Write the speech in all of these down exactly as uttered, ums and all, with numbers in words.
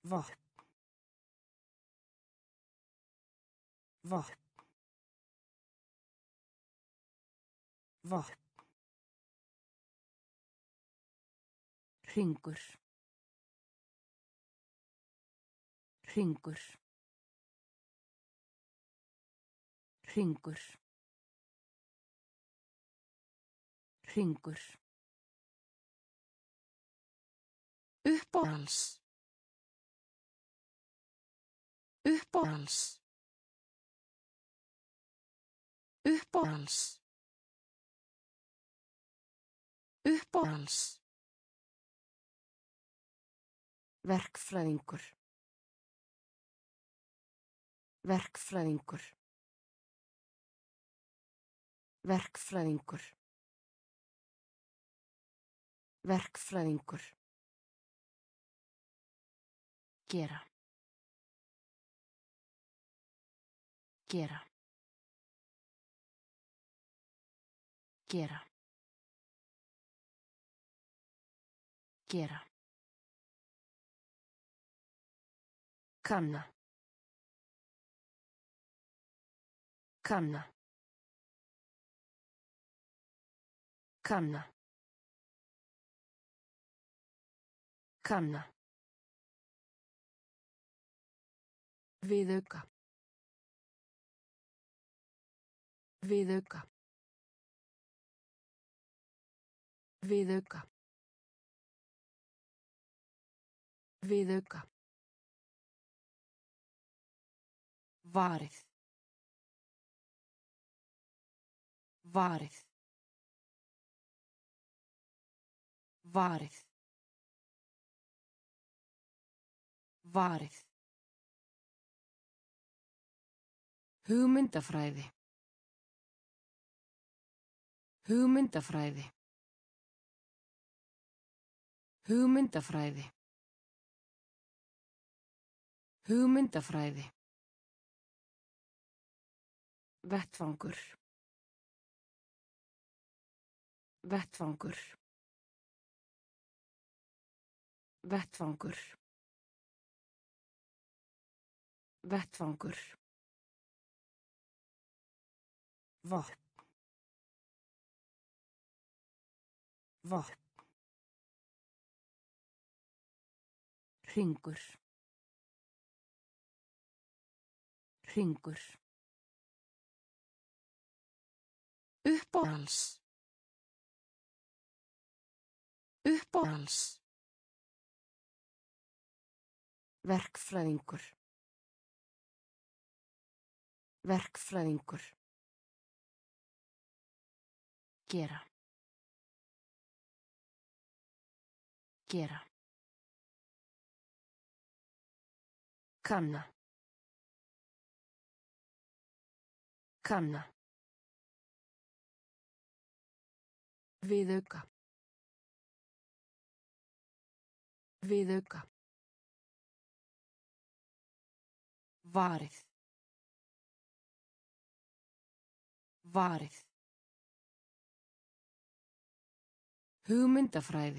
vatn, vatn, vatn, hringur, hringur, hringur, hringur, uppáhalds, uppáhalds, uppáhalds, uppáhalds, verkfræðingur, verkfræðingur, verkfræðingur, verkfræðingur, gera, gera, gera, gera, kanna, kanna, kanna, kanna, viðauka, viðauka, viðauka, viðauka, varið, varið, varið, varið, hugmyndafræði, hugmyndafræði, hugmyndafræði, hugmyndafræði, vettvangur, vettvangur, vettvangur, vettvangur, vatn, vatn, hringur, hringur, uppáhalds, uppáhalds, verkfræðingur, verkfræðingur, gera, gera, kanna, kanna, viðauka, viðauka, varið, varið, hugmyndafræði,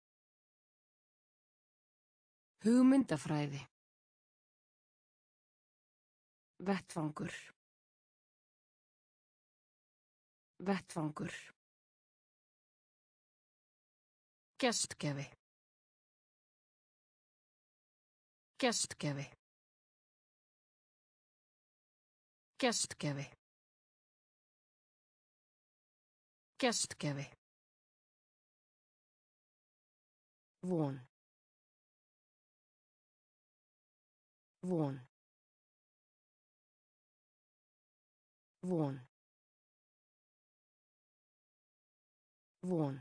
hugmyndafræði, vettvangur, vettvangur, gestgjafi, gestgjafi, gestgjafi, gestgjafi, von, von, von, von,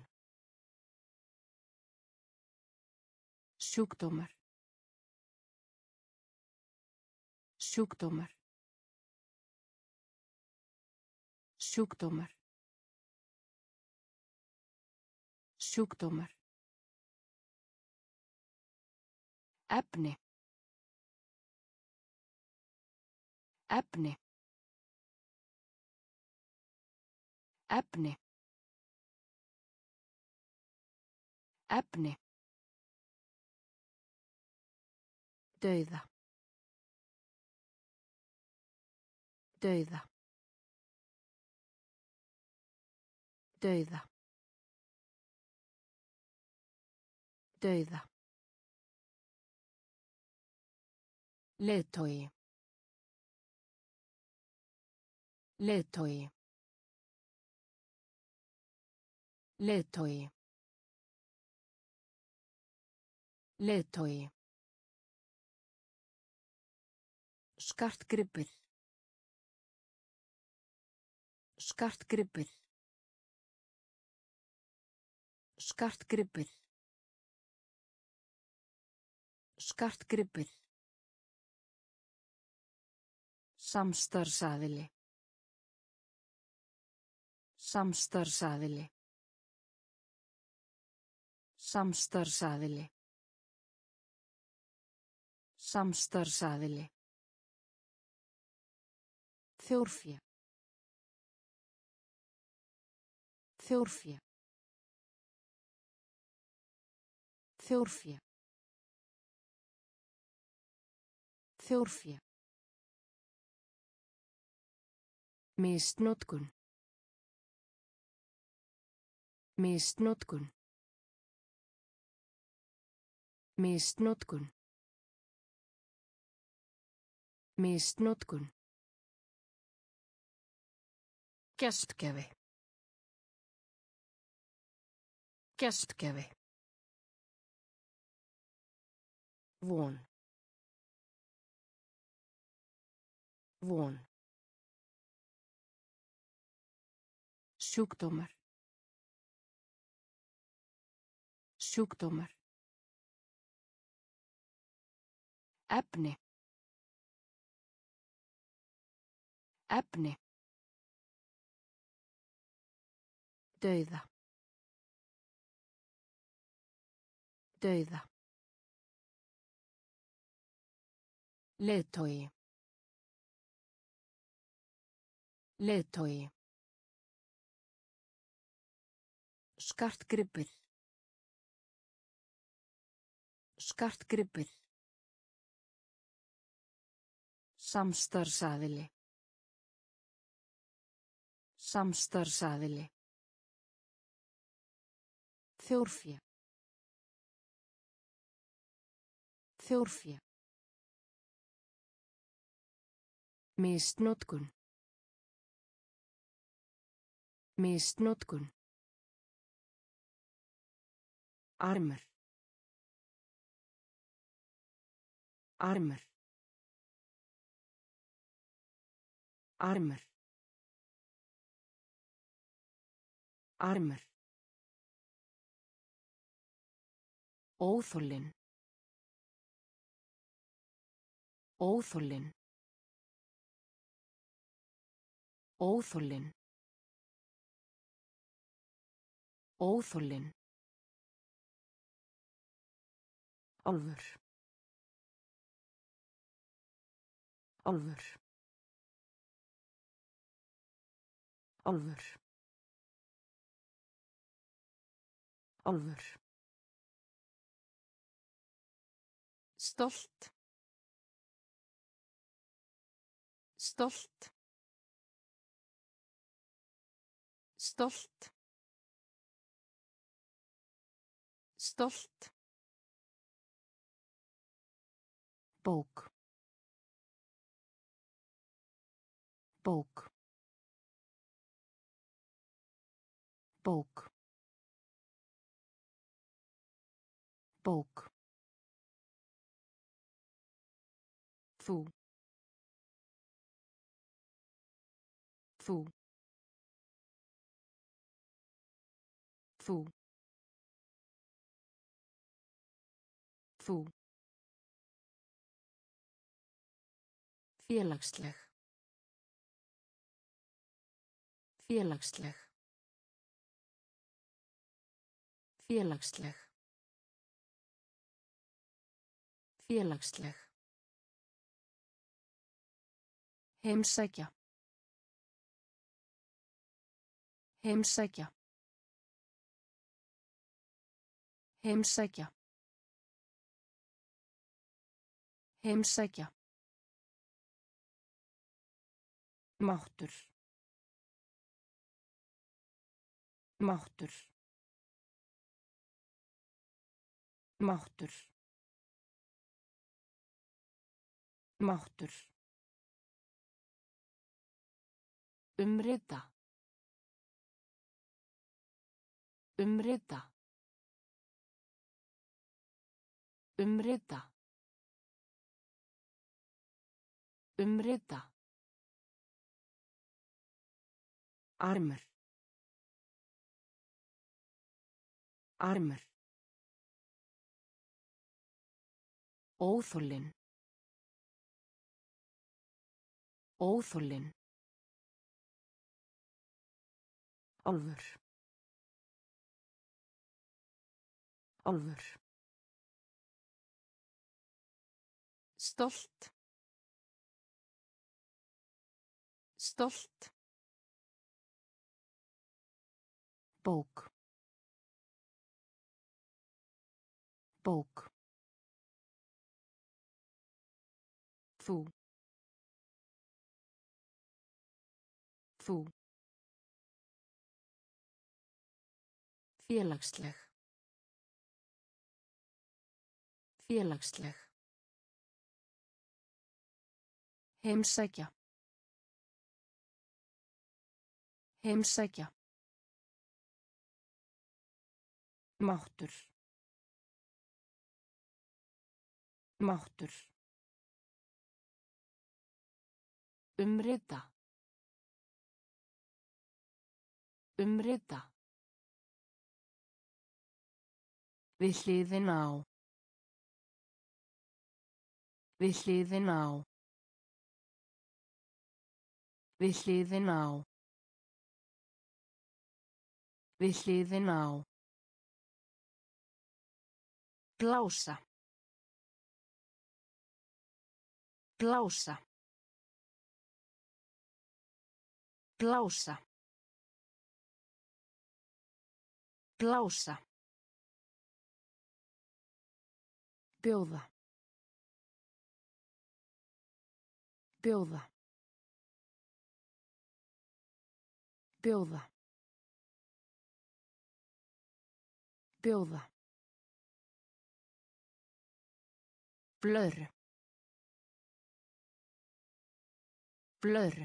sjúkdómar, sjúkdómar, sjúkdómar, sjúkdómar, efni, efni, efni, efni, Dauða. Dauða. Dauða. Dauða. Leiðtogi. Leiðtogi. Leiðtogi. Leiðtogi. Skartgripur. Skartgripur. Skartgripur. Skartgripur. Samstarfsaðili. Samstarfsaðili. Samstarfsaðili. Samstarfsaðili. Þjórfé. Þjórfé. Þjórfé. Þjórfé. Misnotkun. Misnotkun. Misnotkun. Misnotkun. Gestgjafi. Gestgjafi. Von. Von. Sjúkdómar. Sjúkdómar. Efni. Efni. Dauða. Dauða. Leiðtogi. Leiðtogi. Skartgripur. Skartgripur. Samstarfsaðili. Samstarfsaðili. Þjórfé. Þjórfé. Misnotkun. Misnotkun. Armur. Armur. Armur. Armur. Óþolinn. Óþolinn. Óþolinn. Óþolinn. Álfur. Álfur. Álfur. Álfur. Stolt. Stolt. Stolt. Stolt. Bók. Bók. Bók. Bók. Þú. Þú. Þú. Þú. Félagsleg. Félagsleg. Félagsleg. Félagsleg. Heimsækja. Heimsækja. Heimsækja. Heimsækja. Máttur. Máttur. Máttur. Máttur. Umrita. Umrita. Umrita. Umrita. Armur. Armur. Óþolinn. Óþolinn. Álfur. Álfur. Stolt. Stolt. Bók. Bók. Þú. Þú. Félagsleg. Félagsleg. Heimsækja. Heimsækja. Máttur. Máttur. Umrita. Umrita. Við hliðina á. Við hliðina á. Við hliðina á. Við hliðina á. Blása. Blása. Blása. Blása. Bjóða. Bjóða. Bjóða. Bjóða. Blöðru. Blöðru.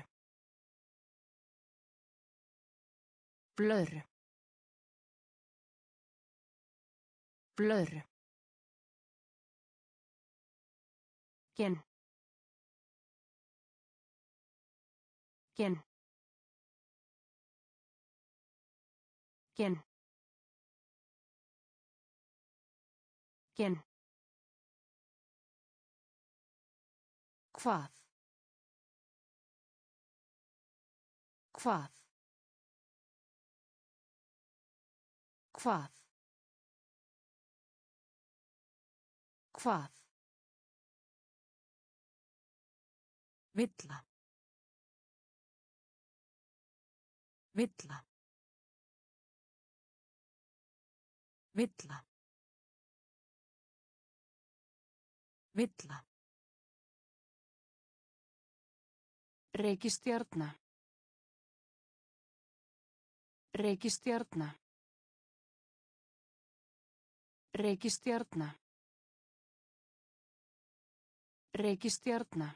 Blöðru. Blöðru. Gen. Gen. Gen. Gen. Hvað? Hvað? Hvað? Hvað? Villa. Villa. Villa. Villa. Reikistjarna. Reikistjarna. Reikistjarna. Reikistjarna.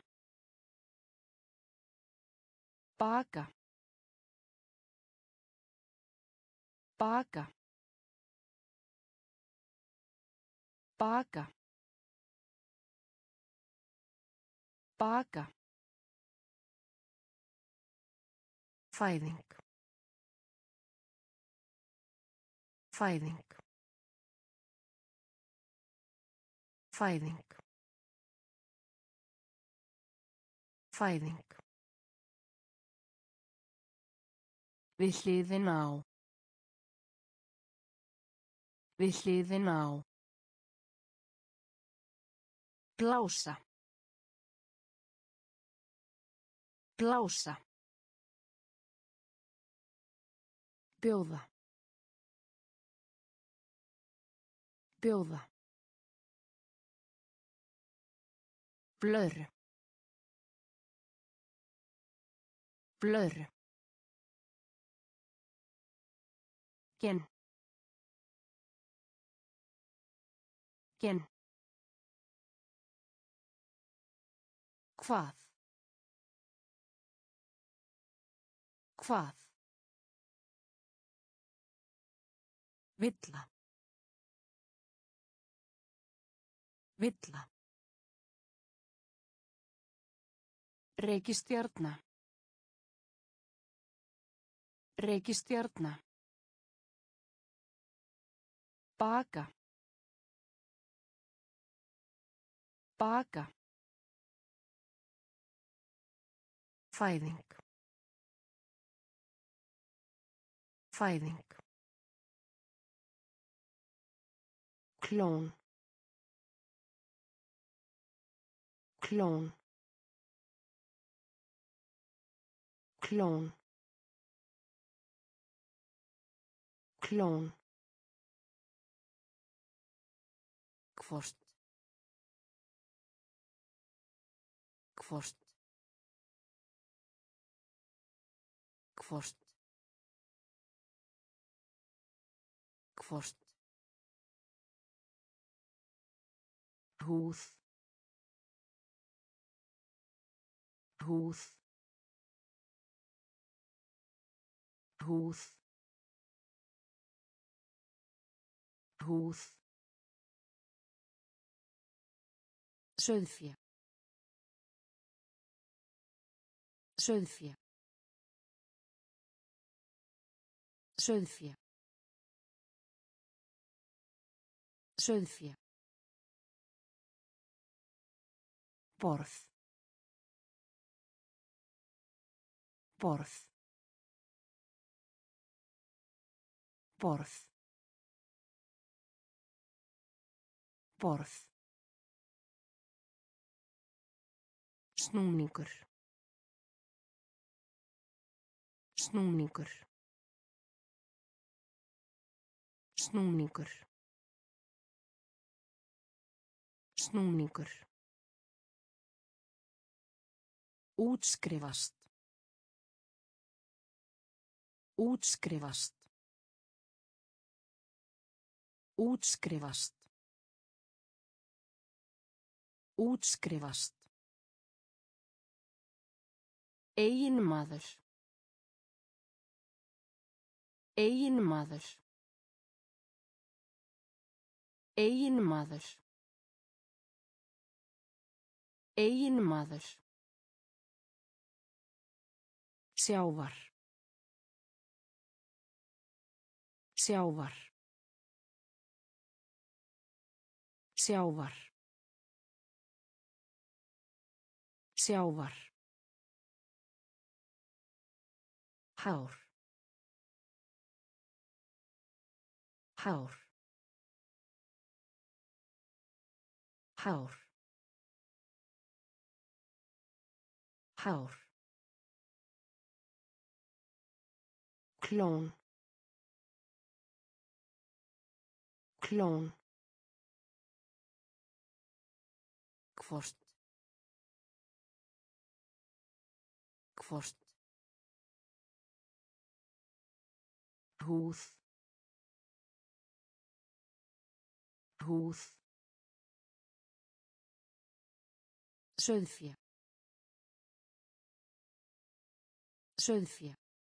Baka. Baka. Baka. Baka. Fæðing. Fæðing. Fæðing. Fæðing. Við hliðina á. Við hliðina á. Blása. Blása. Bjóða. Bjóða. Blöðru. Blöðru. Gen. Gen. Hvað? Hvað? Villa. Villa. Reikistjarna. Reikistjarna. Baka. Baka. Fæðing. Fæðing. Klón. Klón. Klón. Klón. Hvort. Hvort. Hvort. Hvort. Húð. Húð. Húð. Húð. Sauðfé. Sauðfé. Sauðfé. Sauðfé. Borð. Borð. Borð. Borð. Snúningur. Snúningur. Snúningur. Snúningur. Útskrifast. Útskrifast. Útskrifast. Útskrifast. Eiginmaður. Eiginmaður. Eiginmaður. Eiginmaður. Sjávar. Sjávar. Sjávar. Sjávar. Hár. Hár. Hár. Hár. Klón. Klón. Hvort. Hvort. Húð. Húð. Sauðfé. Sauðfé.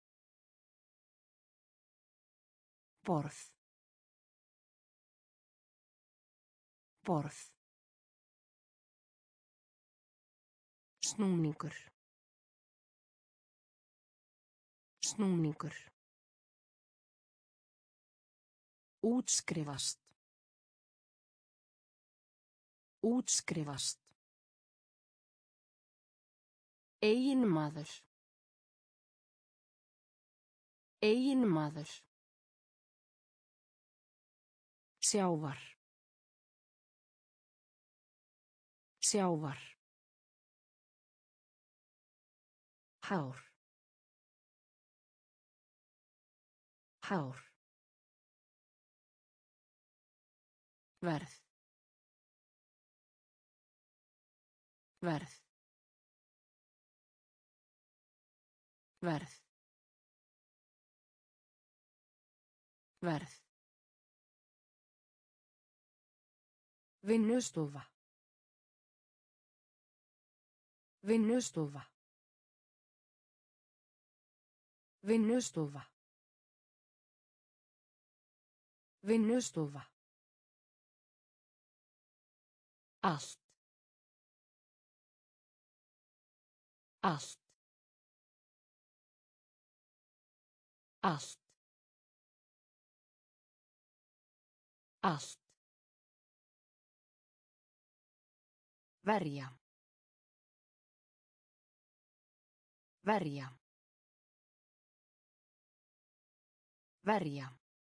Borð. Borð. Snúningur. Snúningur. Útskrifast. Útskrifast. Eiginmaður. Eiginmaður. Sjávar. Sjávar. Hár. Hár. Verð. verð verð verð vinnustofa vinnustofa vinnustofa vinnustofa allt allt allt allt verja verja verja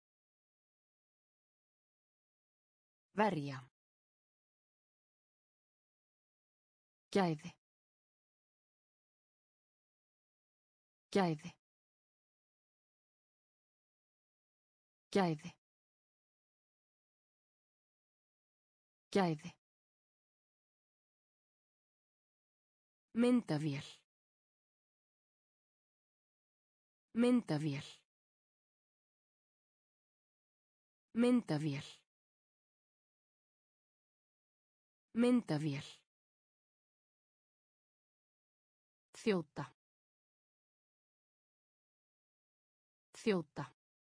verja gæði gæði gæði gæði myndavél myndavél myndavél myndavél þjóta þjóta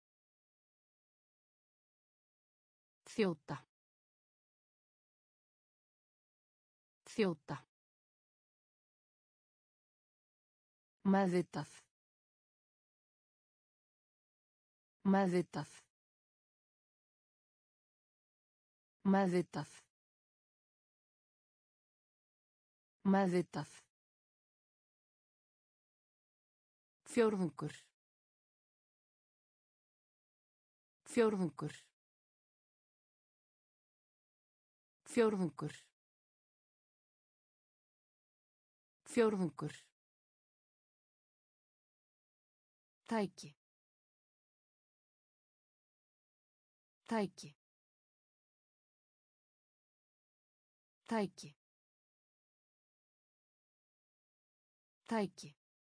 þjóta þjóta meðvitað meðvitað meðvitað meðvitað fjórðungur fjórðungur fjórðungur fjórðungur tæki tæki tæki tæki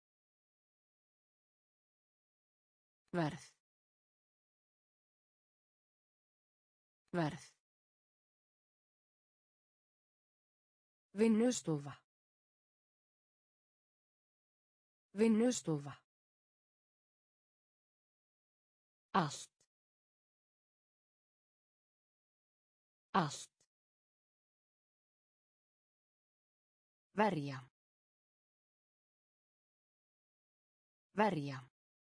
verð verð vinnustofa vinnustofa allt allt verja verja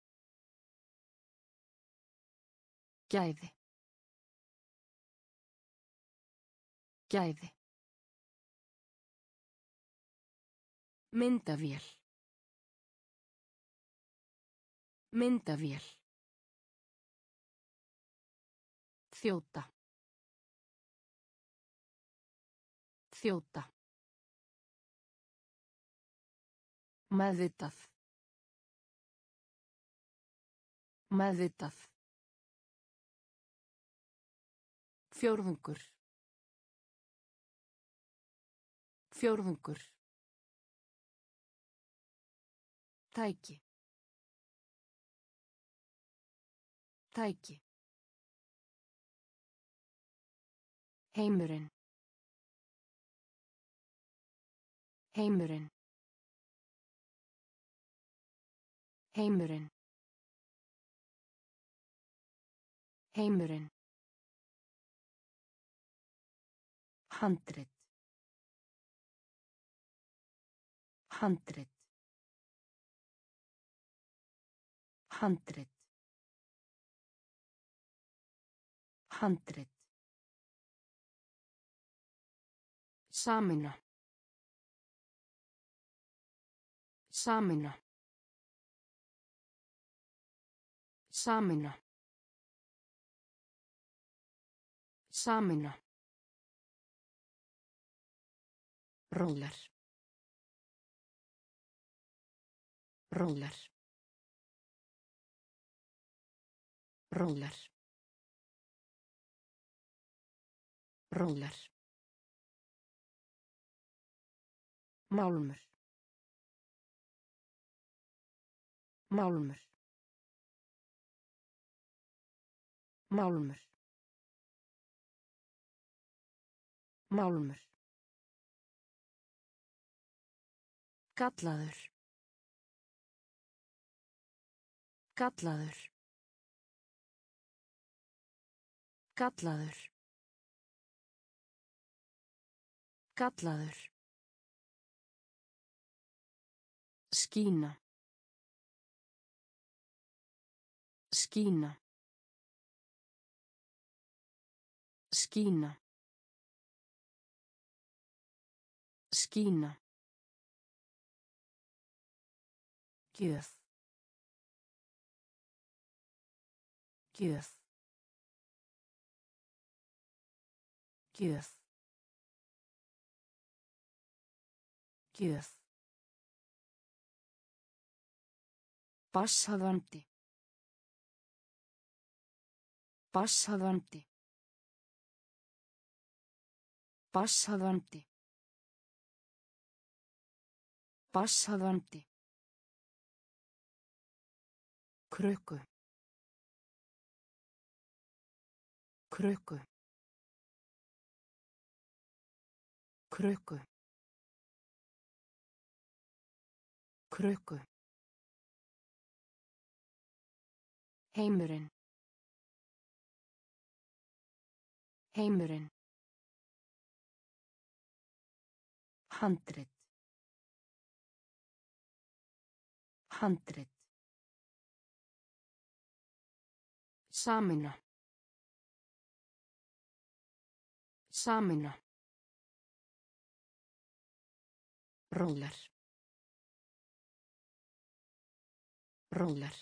gæði gæði myndavél myndavél þjóta þjóta meðvitað meðvitað fjórðungur fjórðungur tæki tæki heimurinn heimurinn heimurinn heimurinn handrit handrit handrit handrit sameina sameina sameina sameina róler róler róler róler Málmur. Málmur. Málmur. Málmur. Gallaður. Gallaður. Gallaður. Gallaður. Skína. Skína. Skína. Skína. Gjöf. Gjöf. Gjöf. Gjöf. Basshafandi. Basshafandi. Basshafandi. Basshafandi. Krukku. Krukku. Krukku. Krukku. Heimurinn. Heimurinn. Handrit. Handrit. Sameina. Sameina. Rólar. Rólar.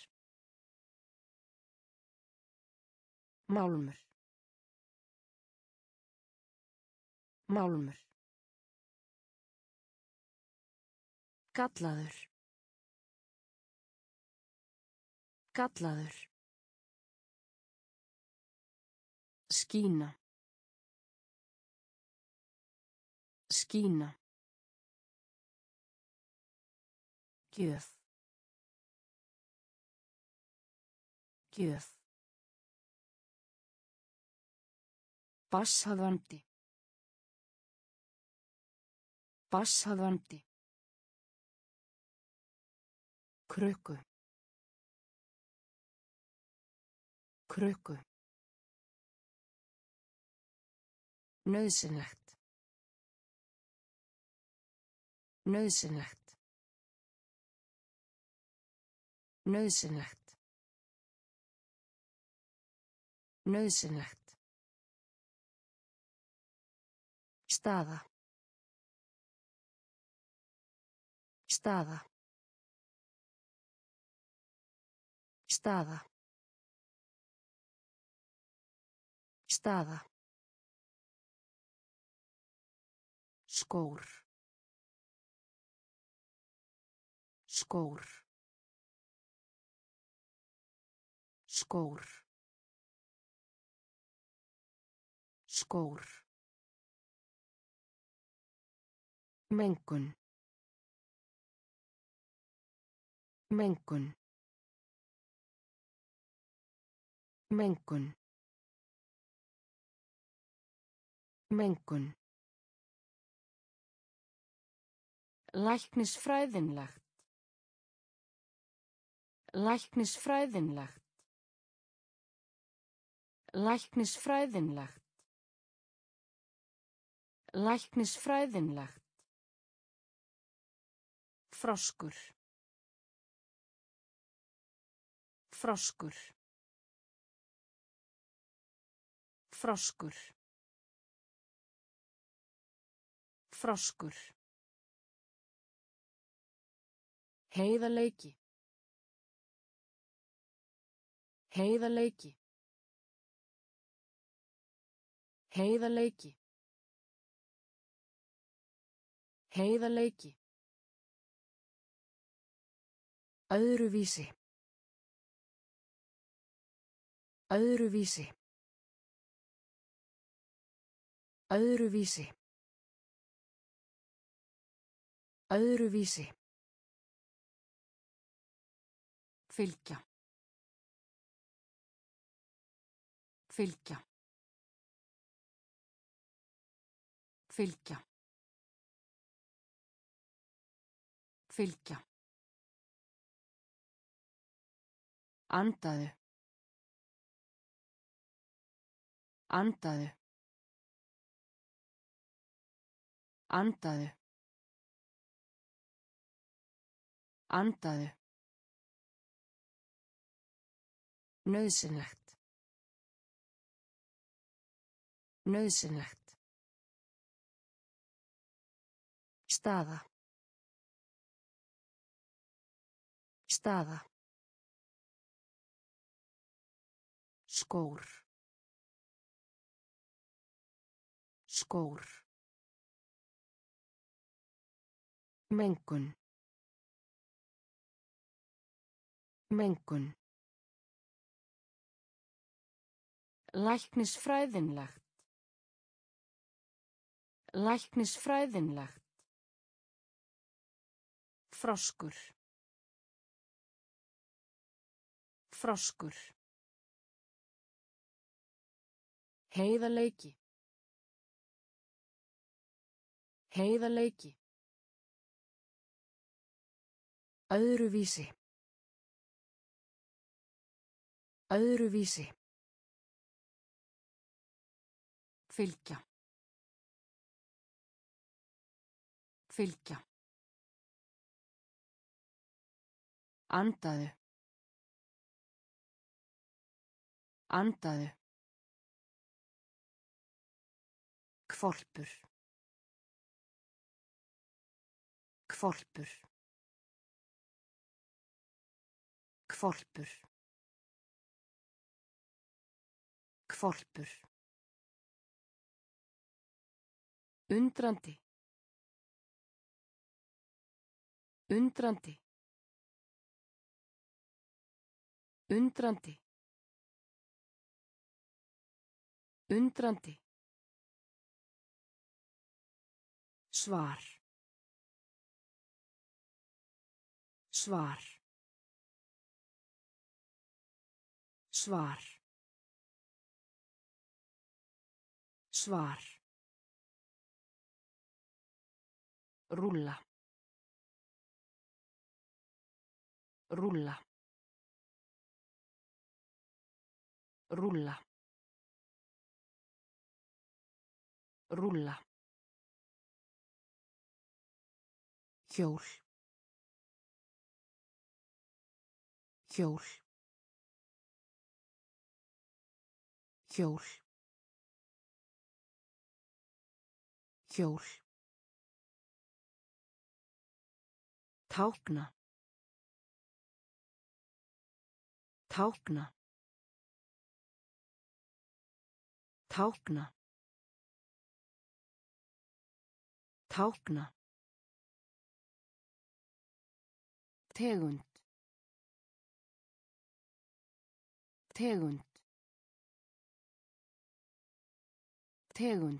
Málmur. Málmur. Gallaður. Gallaður. Skína. Skína. Gjöf. Gjöf. Basshafandi. Basshafandi. Krukku. Krukku. Nauðsynlegt. Nauðsynlegt. Nauðsynlegt. Nauðsynlegt. Staða. Staða. Staða. Staða. Skór. Skór. Skór. Skór. Mengun. Mengun. Mengun. Mengun. Læknisfræðinlegt. Læknisfræðinlegt. Læknisfræðinlegt. Læknisfræðinlegt. Froskur. Froskur. Froskur. Froskur. Heiðarleiki. Heiðarleiki. Heiðarleiki. Heiðarleiki. Öðruvísi. Öðruvísi. Öðruvísi. Öðruvísi. Fylgja. Fylgja. Fylgja. Fylgja. Andaðu. Andaðu. Andaðu. Andaðu. Nauðsynlegt. Nauðsynlegt. Staða. Staða. Skór. Skór. Mengun. Mengun. Læknisfræðinlegt. Læknisfræðinlegt. Froskur. Froskur. Heiðarleiki. Heiðarleiki. Öðruvísi. Öðruvísi. Fylgja. Fylgja. Andaðu. Andaðu. Hvolpur. Hvolpur. Hvolpur. Hvolpur. Undrandi. Undrandi. Undrandi. Undrandi. Svar. Svar. Svar. Svar. Rúlla. Rúlla. Rúlla. Rúlla. Hjól. Hjól. Hjól. Hjól. Tákna. Tákna. Tákna. Tákna. Tegund. Tegund. Tegund.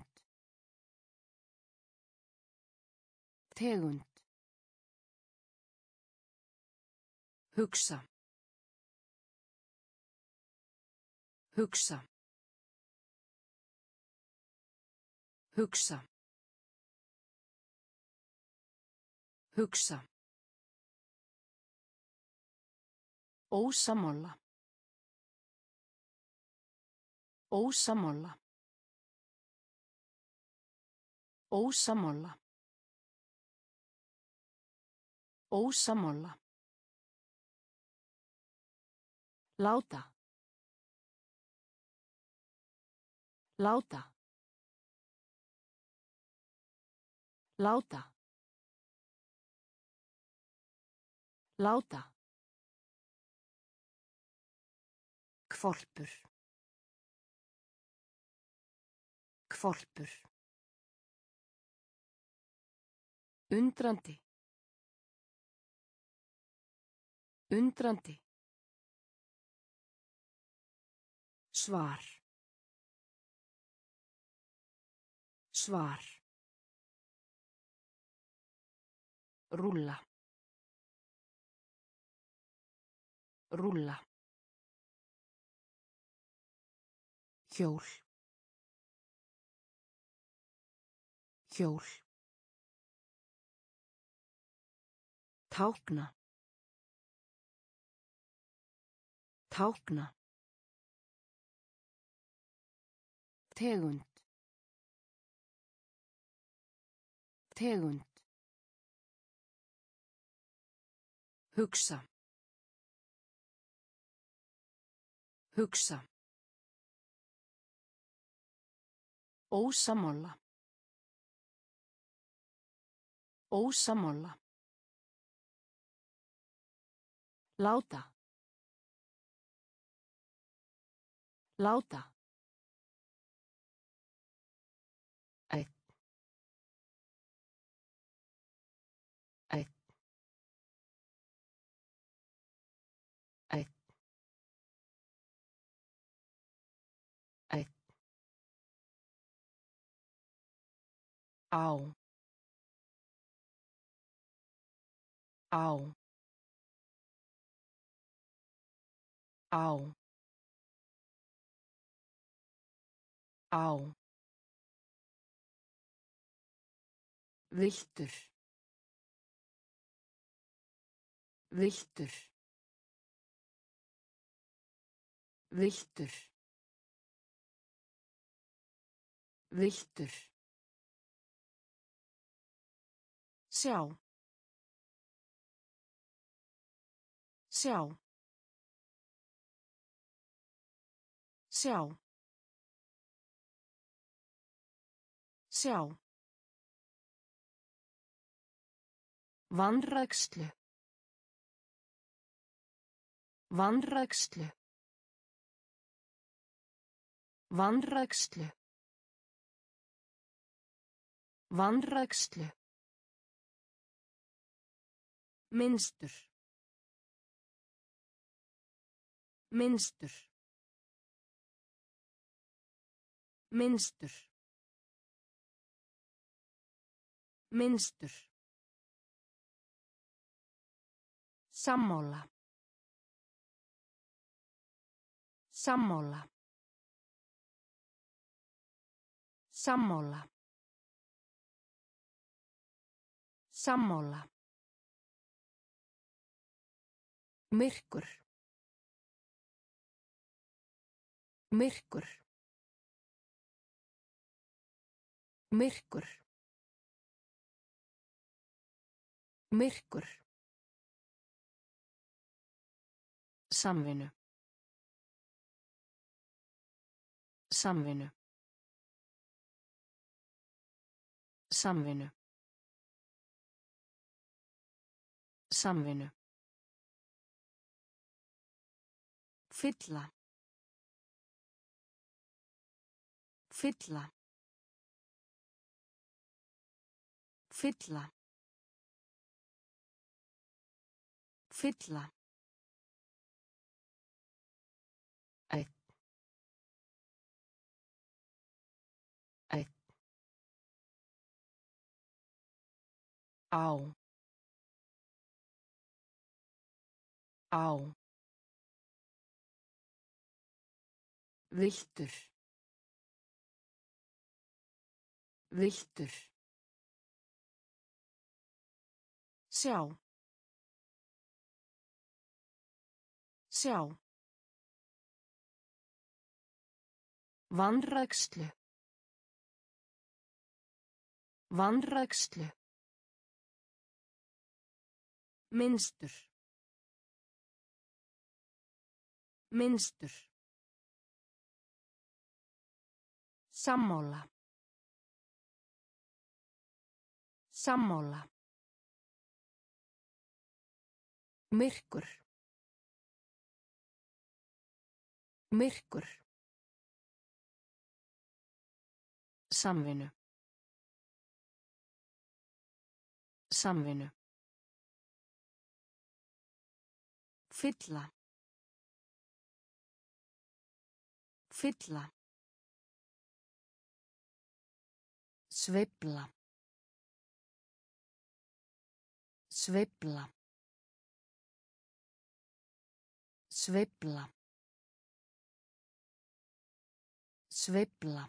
Tegund. Hugsa. Hugsa. Hugsa. Hugsa. Ósammála. Ósammála. Ósammála. Ósammála. Láta. Láta. Láta. Láta. Hvolpur. Hvolpur. Undrandi. Undrandi. Svar. Svar. Rúlla. Rúlla. Hjól. Hjól. Tákna. Tákna. Tegund. Tegund. Hugsa. Hugsa. Ósammála. Ósammála. Láta. Láta. Einn. Einn. Einn. Einn. Á. Á. Á. Á. Villtur. Villtur. Villtur. Villtur. Sjá. Sjá. Sjá. Sjá. Vanrækslu. Vanrækslu. Vanrækslu. Vanrækslu. Minnstur. Minnstur. Minnstur. Minnstur. Sammála. Sammála. Sammála. Sammála. Myrkur. Myrkur. Myrkur. Myrkur. Samvinnu. Samvinnu. Samvinnu. Samvinnu. Fylla. Fylla. Fylla. Fylla. Einn. Einn. Á. Á. Villtur. Villtur. Sjá. Sjá. Vanrækslu. Vanrækslu. Minnstur. Minnstur. Sammála. Sammála. Myrkur. Myrkur. Samvinnu. Samvinnu. Fylla. Fylla. Sveifla. Sveifla. Sveifla. Sveifla.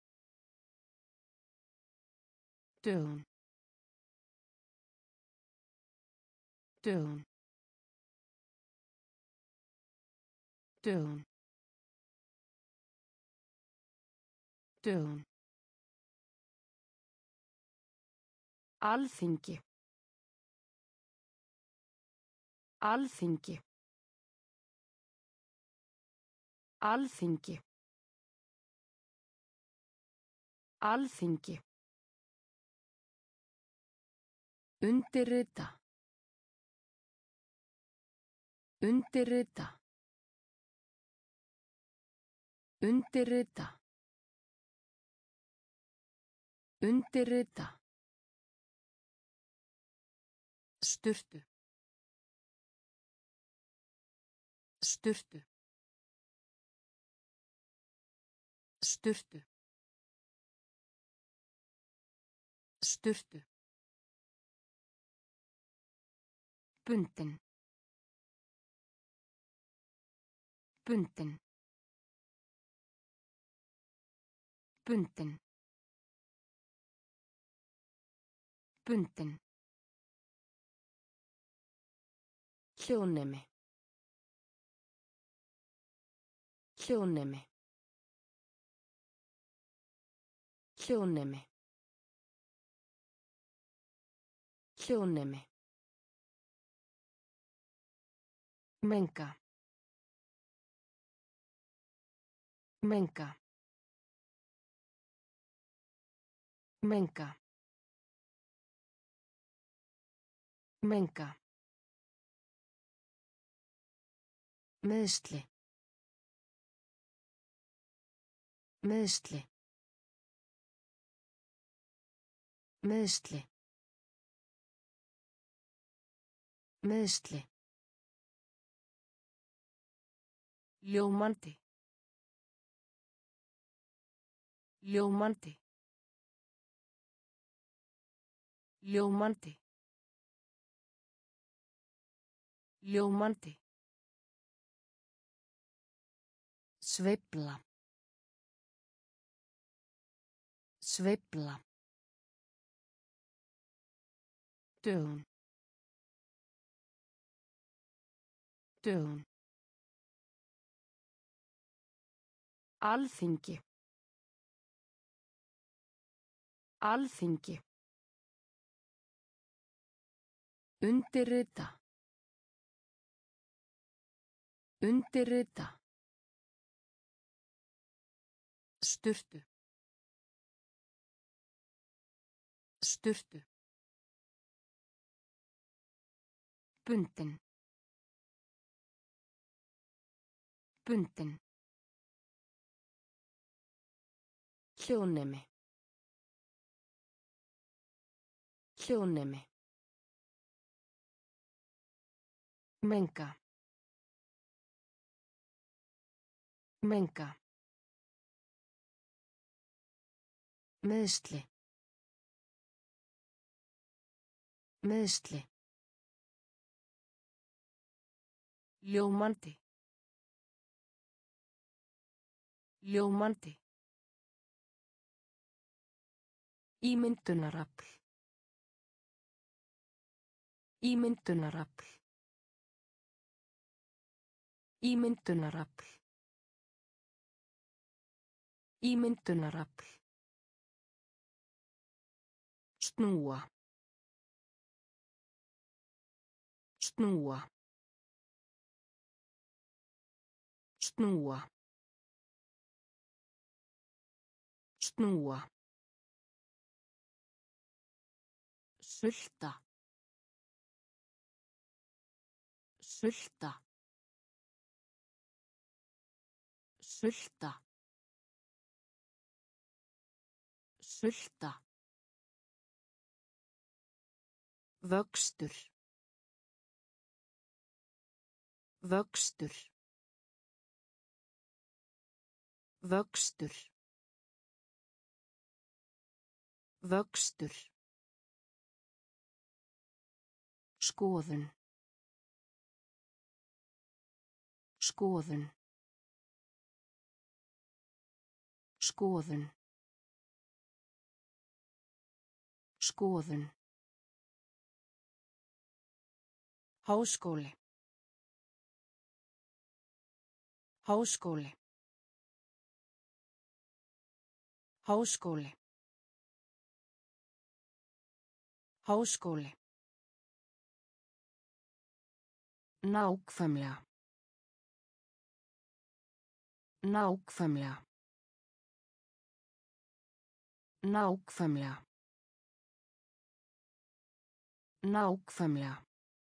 Dögun. Dögun. Dögun. Dögun. Alþingi. Alþingi. Alþingi. Alþingi. Undirrita. Undirrita. Undirrita. Undirrita. Sturtu. Sturtu. Sturtu. Sturtu. Bundin. Bundin. Bundin. Bundin. Hljóðnemi. Hljóðnemi. Hljóðnemi. Hljóðnemi. Menga. Menga. Menga. Menga. Meiðsli. Meiðsli. Meiðsli. Meiðsli. Ljómandi. Ljómandi. Ljómandi. Ljómandi. Sveifla. Sveifla. Dögun. Dögun. Alþingi. Alþingi. Undirrita. Undirrita. Sturtu. Sturtu. Bundin. Bundin. Hljóðnemi. Hljóðnemi. Menga. Menga. Meiðsli. Meiðsli. Ljómandi. Ljómandi. Ímyndunarafl. Ímyndunarafl. Ímyndunarafl. Ímyndunarafl. Snúa. Snúa. Snúa. Snúa. Sulta. Sulta. Sulta. Sulta. Vöxtur. Vöxtur. Vöxtur. Vöxtur. Skoðun. Skoðun. Skoðun. Skoðun. Háskóli. Háskóli. Háskóli. Háskóli. Nákvæmlega. Nákvæmlega. Nákvæmlega. Nákvæmlega.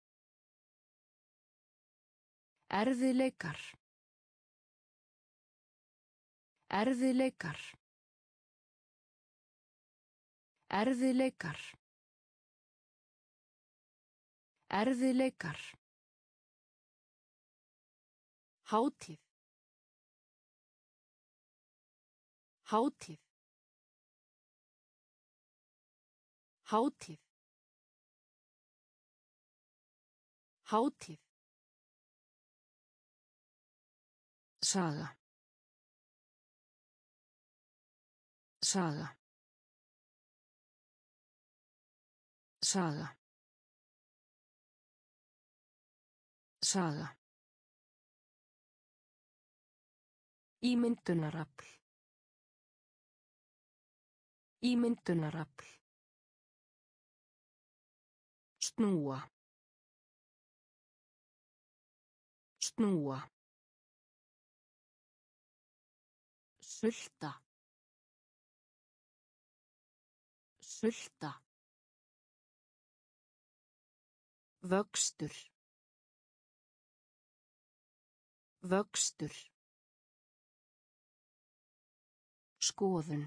Erfiðleikar. Erfiðleikar. Erfiðleikar. Erfiðleikar. Hátíð. Hátíð. Hátíð. Hátíð. Saga. Saga. Saga. Saga. Ímyndunarafl. Ímyndunarafl. Snúa. Snúa. Sulta. Sulta. Vöxtur. Vöxtur. Skoðun.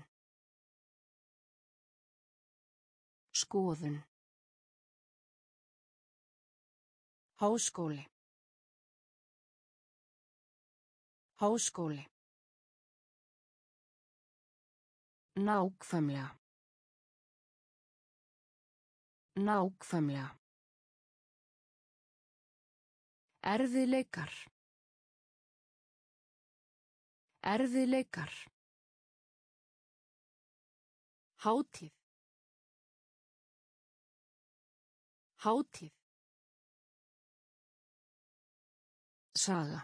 Skoðun. Háskóli. Háskóli. Nákvæmlega. Nákvæmlega. Erfiðleikar. Erfiðleikar. Hátíð. Hátíð. Saga.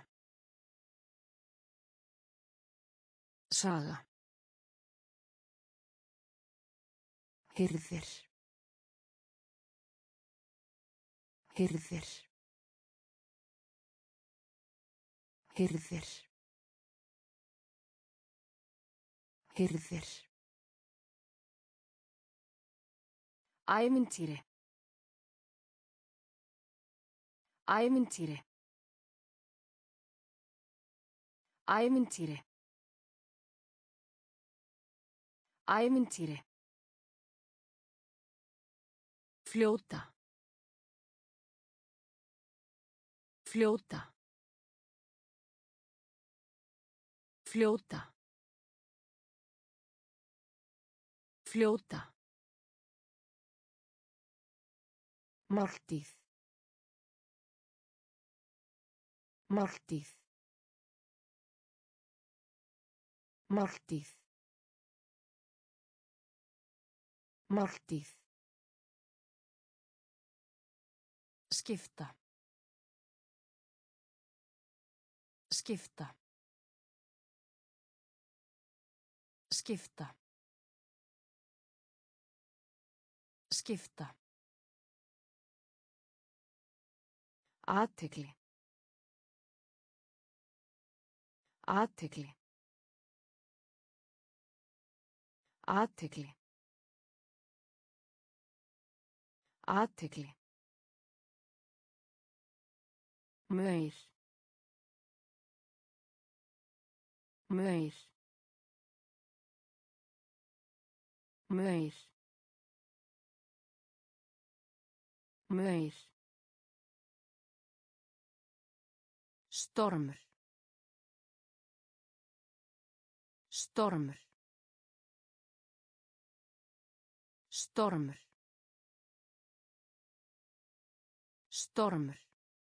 Saga. Hirðir. Hirðir. Hirðir. Hirðir. Ævintýri. Ævintýri. Ævintýri. Ævintýri. Fljóta. Fljóta. Fljóta. Fljóta. Máltíð. Máltíð. Máltíð. Máltíð. Skipta. Skipta. Skipta. Skipta. Athygli. Athygli. Athygli. Athygli. Maur. Maur. Maur. Maur. Stormur. Stormur. Stormur. Stormur.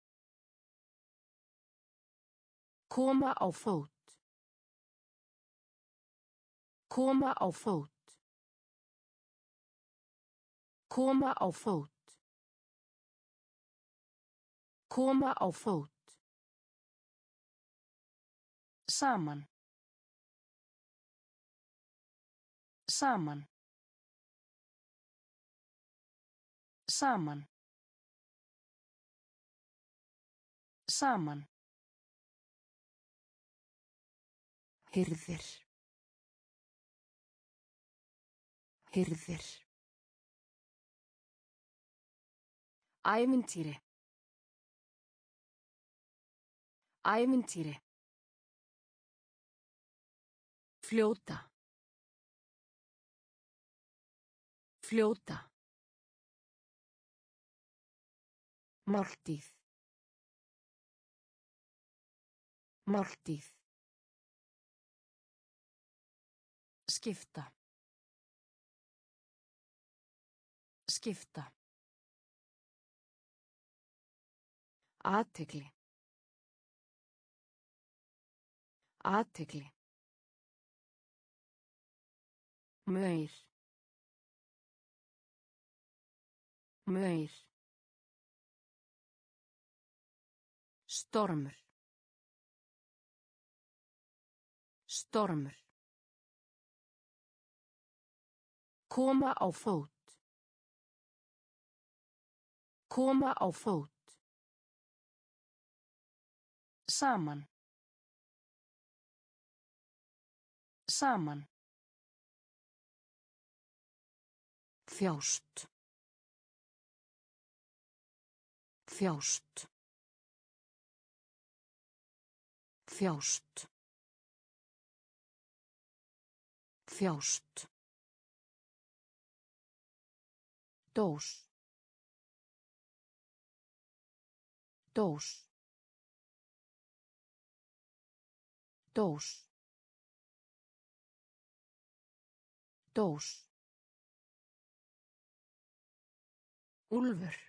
Koma á fót. Koma á fót. Koma á fót. Koma á fót. Saman. Saman. Saman. Saman. Hirðir. Hirðir. Ævintýri. Ævintýri. Fljóta. Fljóta. Máltíð. Máltíð. Skipta. Skipta. Athygli. Athygli. Maur. Maur. Stormur. Stormur. Koma á fót. Koma á fót. Saman. Saman. Þjást. Þjást. Þjást. Þjást. Dós. Dós. Dós. Dós. Úlfur.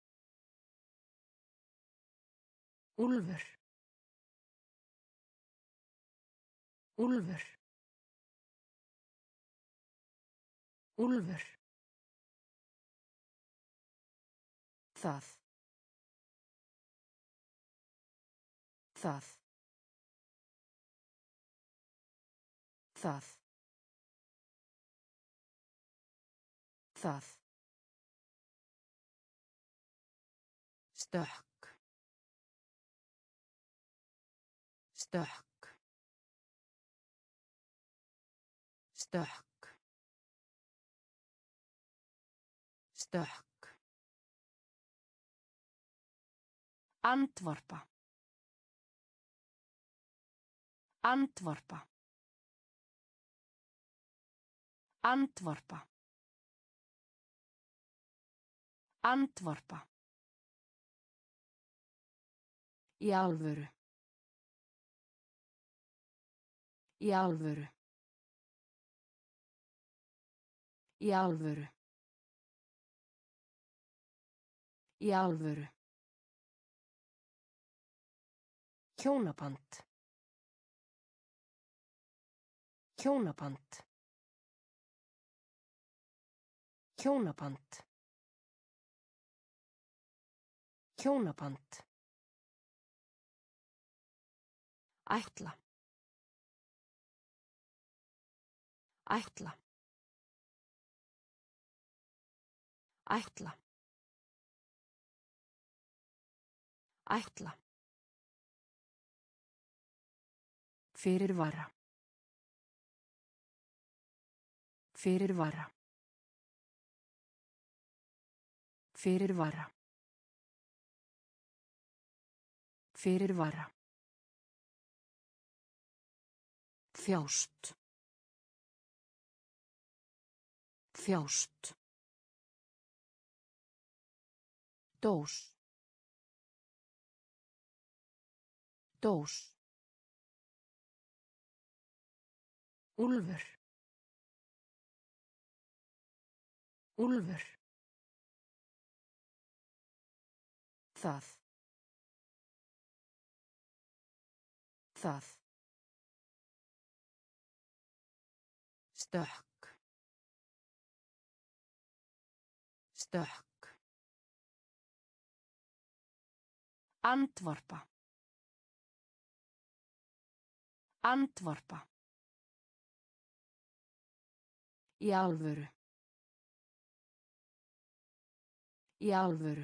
Úlfur. Úlfur. Úlfur. Það. Það. Það. Það. Stökk. Stökk. Stökk. Stökk. Andvarpa. Andvarpa. Andvarpa. Andvarpa. Í alvöru. Í alvöru. Í alvöru. Í alvöru. Hjónaband. Hjónaband. Hjónaband. Hjónaband. Ætla. Ætla. Ætla. Ætla. Fyrirvara. Fyrirvara. Fyrirvara. Fyrirvara. Þjást. Þjást. Dós. Dós. Úlfur. Úlfur. Það. Það. Stökk. Stökk. Andvarpa. Andvarpa. Í alvöru. Í alvöru.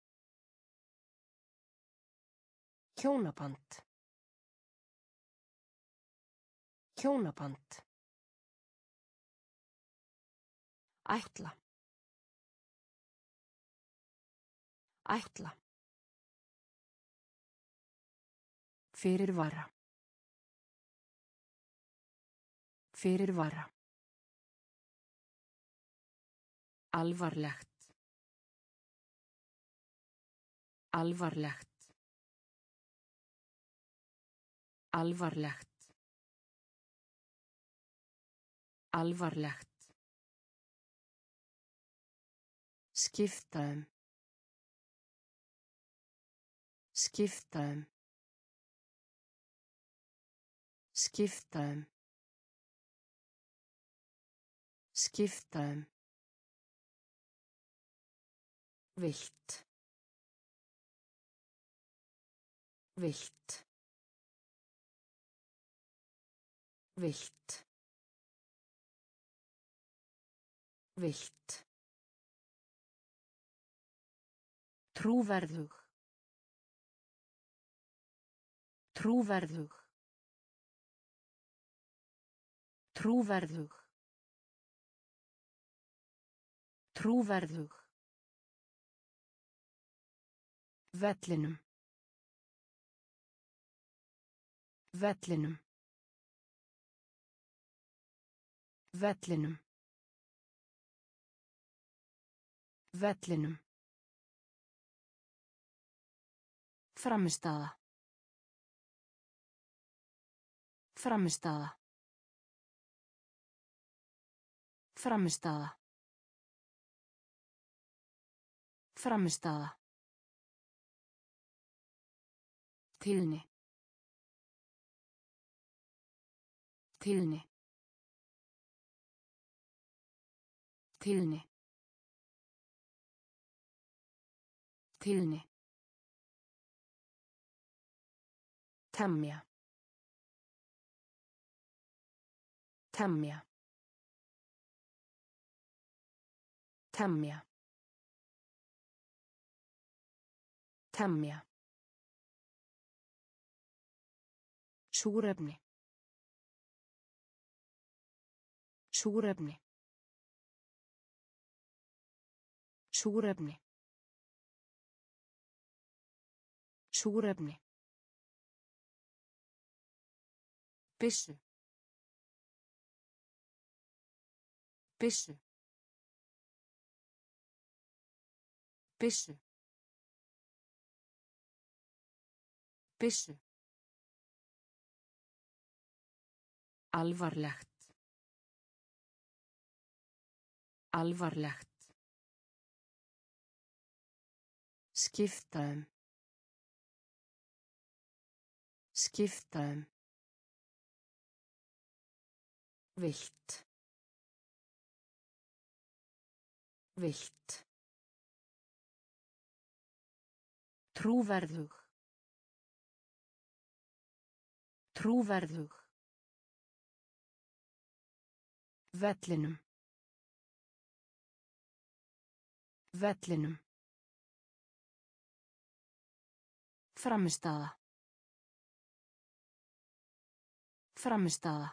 Hjónaband. Hjónaband. Ætla. Ætla. Fyrirvara. Fyrirvara. Alvarlegt. Alvarlegt. Alvarlegt. Alvarlegt. Skipta um. Skipta um. Skipta um. Skipta um. Vilt. Vilt. Vilt. Vilt. Trúverðug. Trúverðug. Trúverðug. Trúverðug. Vellinum. Vellinum. Vellinum. Vellinum. Frammistaða. Frammistaða. Frammistaða. Frammistaða. Tíðni. Tíðni. Tíðni. Tíðni. Temja. Temja. Temja. Temja. Súrefni. Súrefni. Súrefni. Súrefni. Byssu. Byssu. Byssu. Byssu. Alvarlegt. Alvarlegt. Skipta um. Skipta um. Vilt. Vilt. Trúverðug. Trúverðug. Vellinum. Vellinum. Frammistaða. Frammistaða.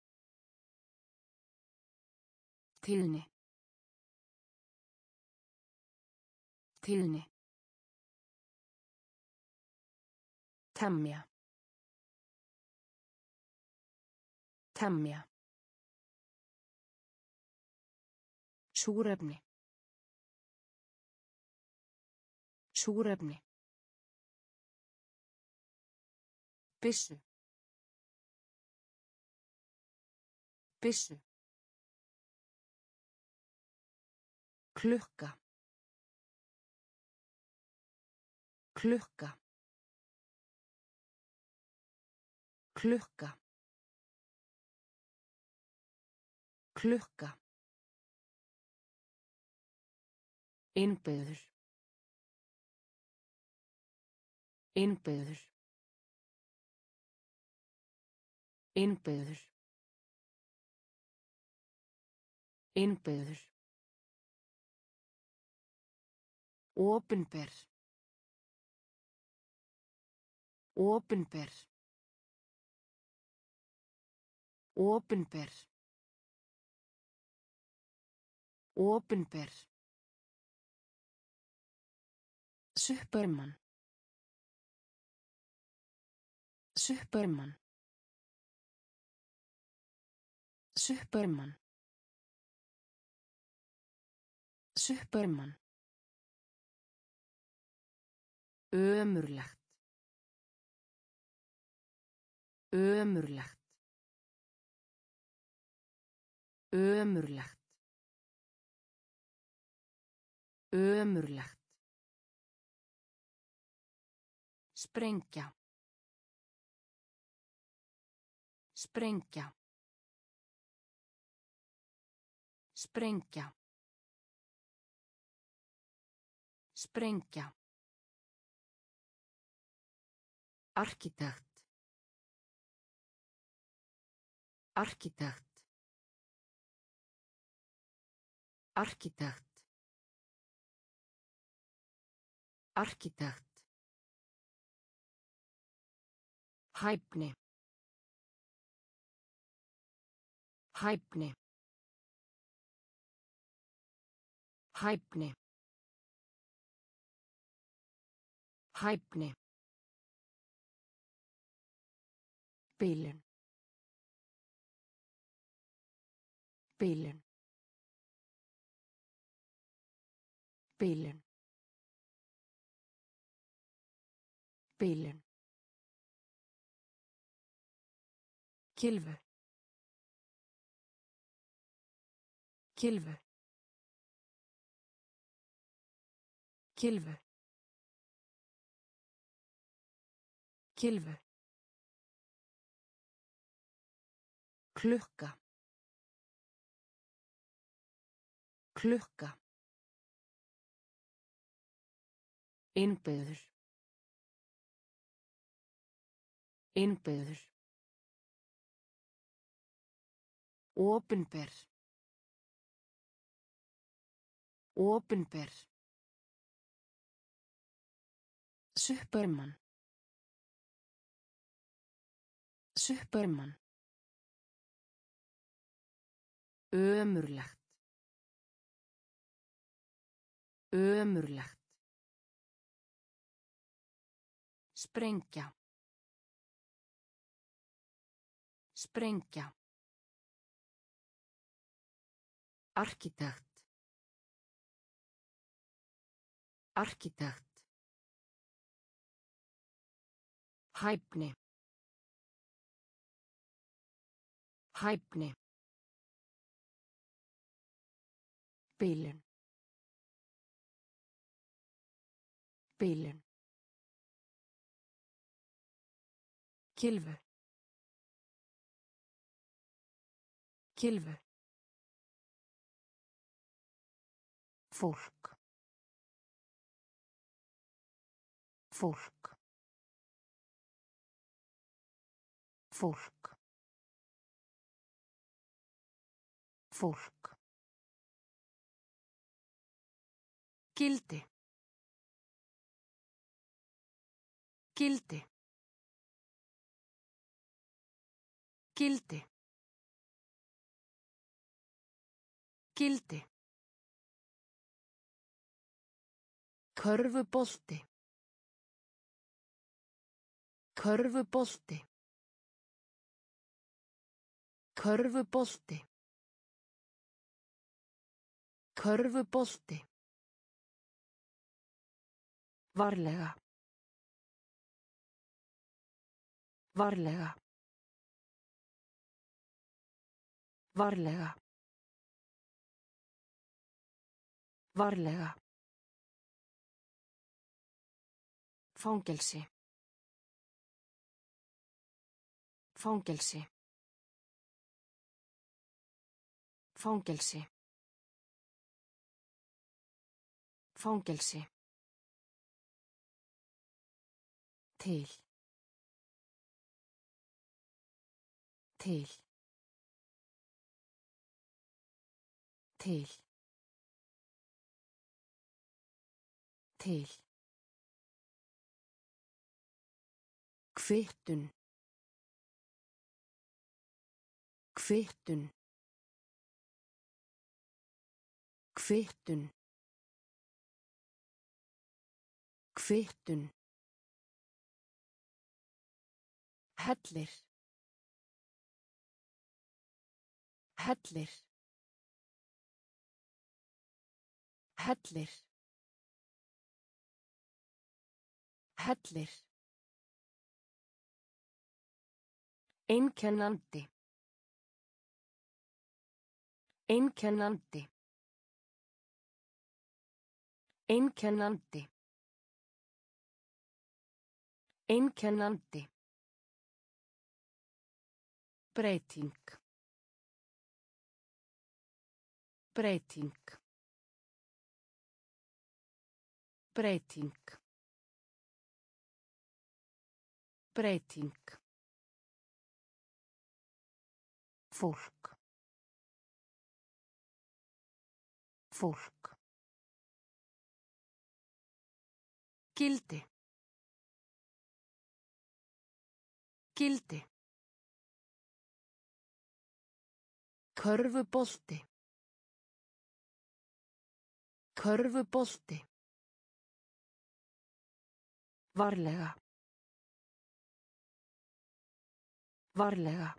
Tíðni. Tíðni. Temja. Temja. Súrefni. Súrefni. Byssu. Byssu. Klukka. Klukka. Klukka. Klukka. Innbyður. Innbyður. Innbyður. Innbyður. Opinber. Opinber. Opinber. Opinber. Superman. Superman. Superman. Superman. Ömurlegt. Ömurlegt. Ömurlegt. Ömurlegt. Sprengja. Sprengja. Sprengja. Sprengja. Arkitekt. Arkitekt. Arkitekt. Arkitekt. Hæfni. Hæfni. Hæfni. Hæfni. Bilun. Bilun. Bilun. Bilun. Kylfu. Kylfu. Kylfu. Kylfu. Klukka. Klukka. Innbyður. Innbyður. Opinber. Opinber. Superman. Superman. Ömurlegt. Ömurlegt. Sprengja. Sprengja. Arkitekt. Arkitekt. Hæfni. Hæfni. Bilun. Bilun. Kylfu. Kylfu. Fólk. Fólk. Fólk. Fólk. Gildi. Gildi. Gildi. Gildi. Körfubolti. Körfubolti. Körfubolti. Körfubolti. Varlega. Varlega. Varlega. Varlega. Fangelsi. Fangelsi. Fangelsi. Fangelsi. Til. Til. Til. Til. Kvittun. Kvittun. Kvittun. Kvittun. Hellir. Hellir. Hellir. Hellir. Einkennandi. Einkennandi. Einkennandi. Einkennandi. Breyting. Breyting. Breyting. Breyting. Fólk. Fólk. Gildi. Gildi. Körfubolti. Körfubolti. Varlega. Varlega.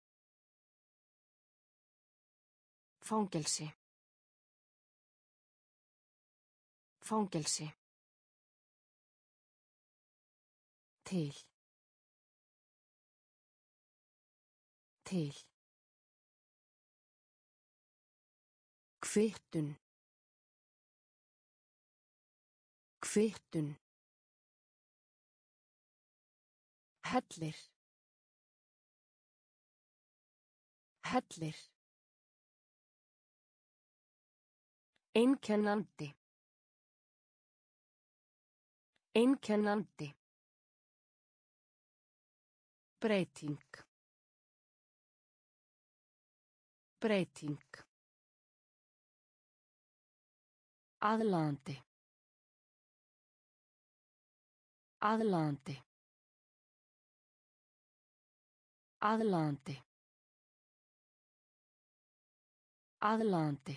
Fangelsi. Fangelsi. Til. Til. Kvittun. Kvittun. Hellir. Hellir. Einkennandi. Einkennandi. Breyting. Breyting. Aðlaðandi. Aðlaðandi. Aðlaðandi. Aðlaðandi.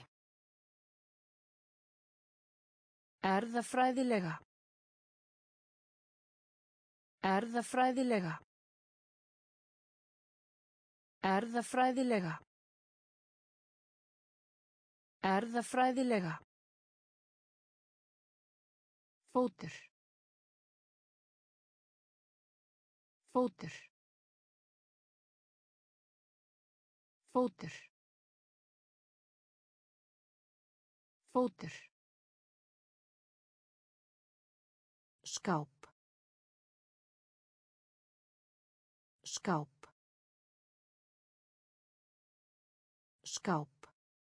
Erfðafræðilega. Erfðafræðilega. Erfðafræðilega. Erfðafræðilega. Fótur. Fótur. Fótur. Fótur. Skáp. Skáp. Skáp.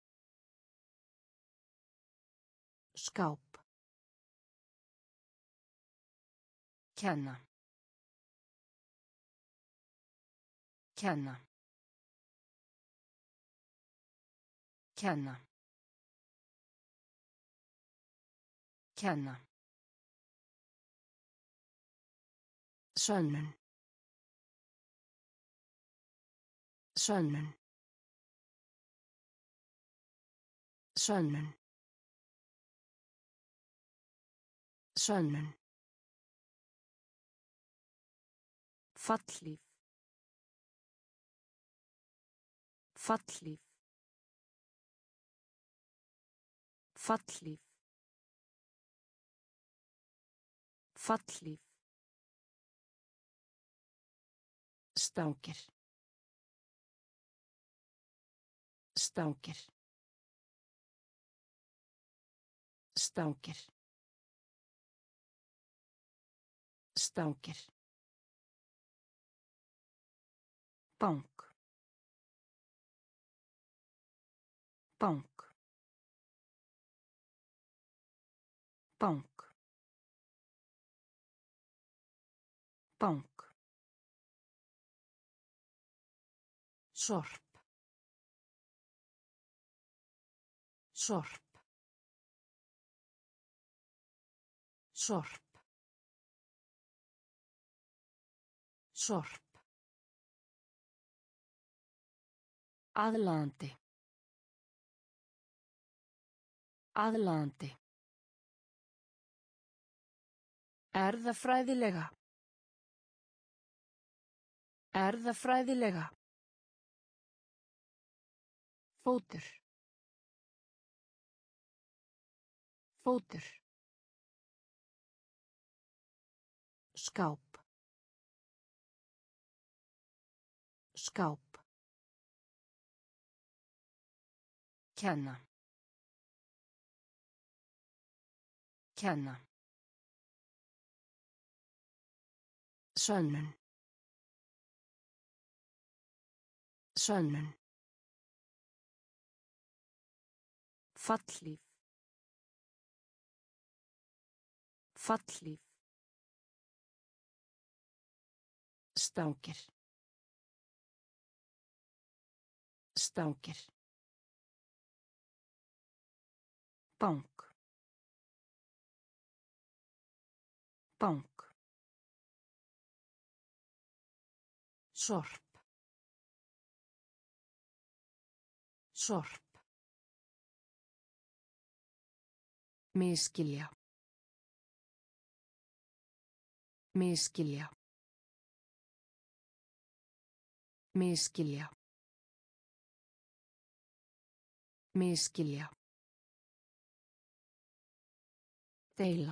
Skáp. Kenna. Kenna. Kenna. Kenna. Sönnun. Sönnun. Sönnun. Sönnun. Fallhlíf. Fallhlíf. Fallhlíf. Fallhlíf. Stangir. Stangir. Stangir. Stangir. Bank. Bank. Bank. Bank. Sorp. Sorp. Sorp. Sorp. Aðlaðandi. Aðlaðandi. Erfðafræðilega. Erfðafræðilega. Fótur. Fótur. Skáp. Skáp. Kenna. Kenna. Sönnun. Sönnun. Fallhlíf. Fallhlíf. Stangir. Stangir. Bank. Bank. Sorp. Sorp. Misskilja. Misskilja. Misskilja. Misskilja. Deila.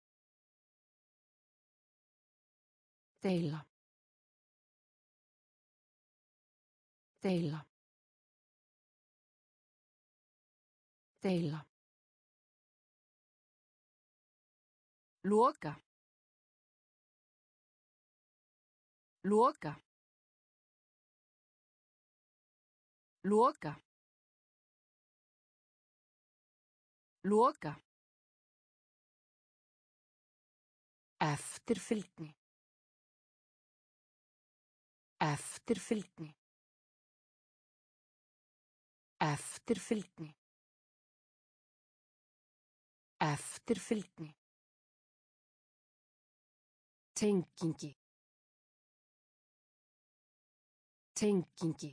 Deila. Deila. Deila. Loka. Loka. Loka. Loka. Eftirfylgni. Eftirfylgni. Eftirfylgni. Eftirfylgni. Tengingi. Tengingi.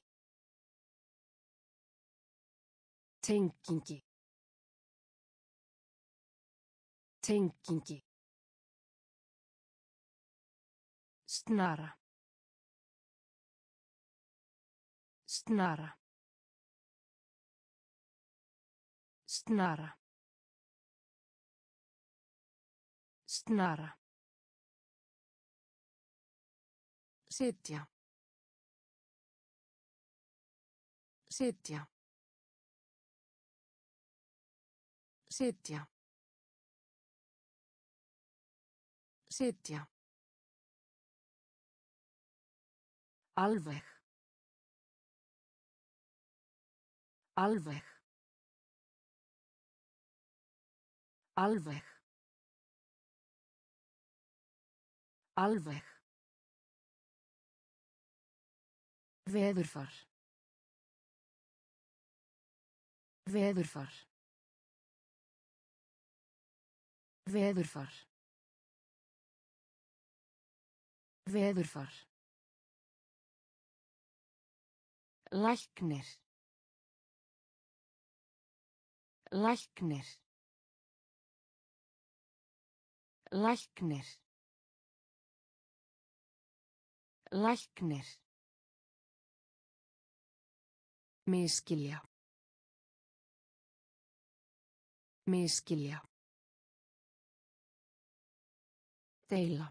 Tengingi. Tengingi. Snara. Snara. Snara. Snara. Sitja. Sitja. Sitja. Sitja. Alveg. Alveg. Alveg. Alveg. Veðurfar. Veðurfar. Veðurfar. Veðurfar. Læknir. Læknir. Læknir. Læknir. Misskilja. Misskilja. Deila.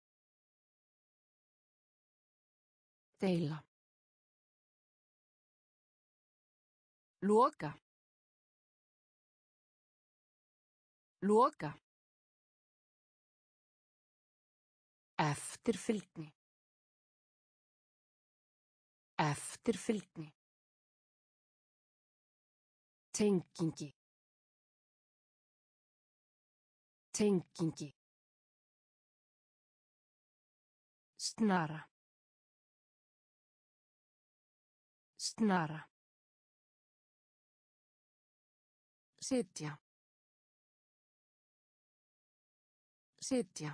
Deila. Loka. Loka. Eftirfylgni. Eftirfylgni. Tengingi. Tengingi. Snara. Snara. Sitja. Sitja.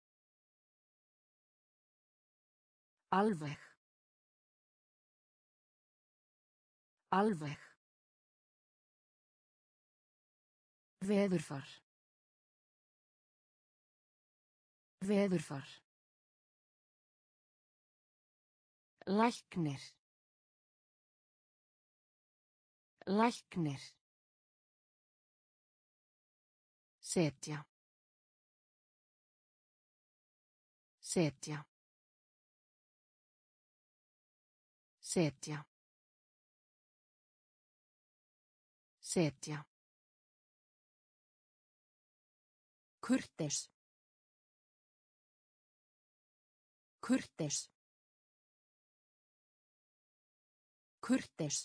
Alveg. Alveg. Veðurfar. Veðurfar. Læknir. Læknir. Setja. Setja. Setja. Setja. Kurteis. Kurteis. Kurteis.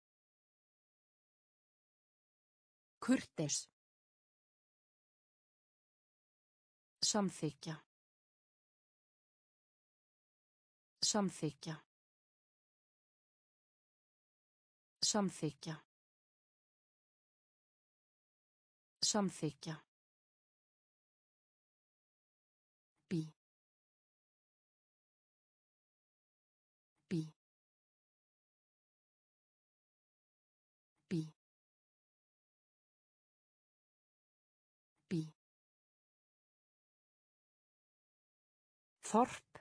Kurteis. Samþykkja. Samþykkja. Samþykkja. Samþykkja. Bí. Bí. Bí. Bí. Þorp.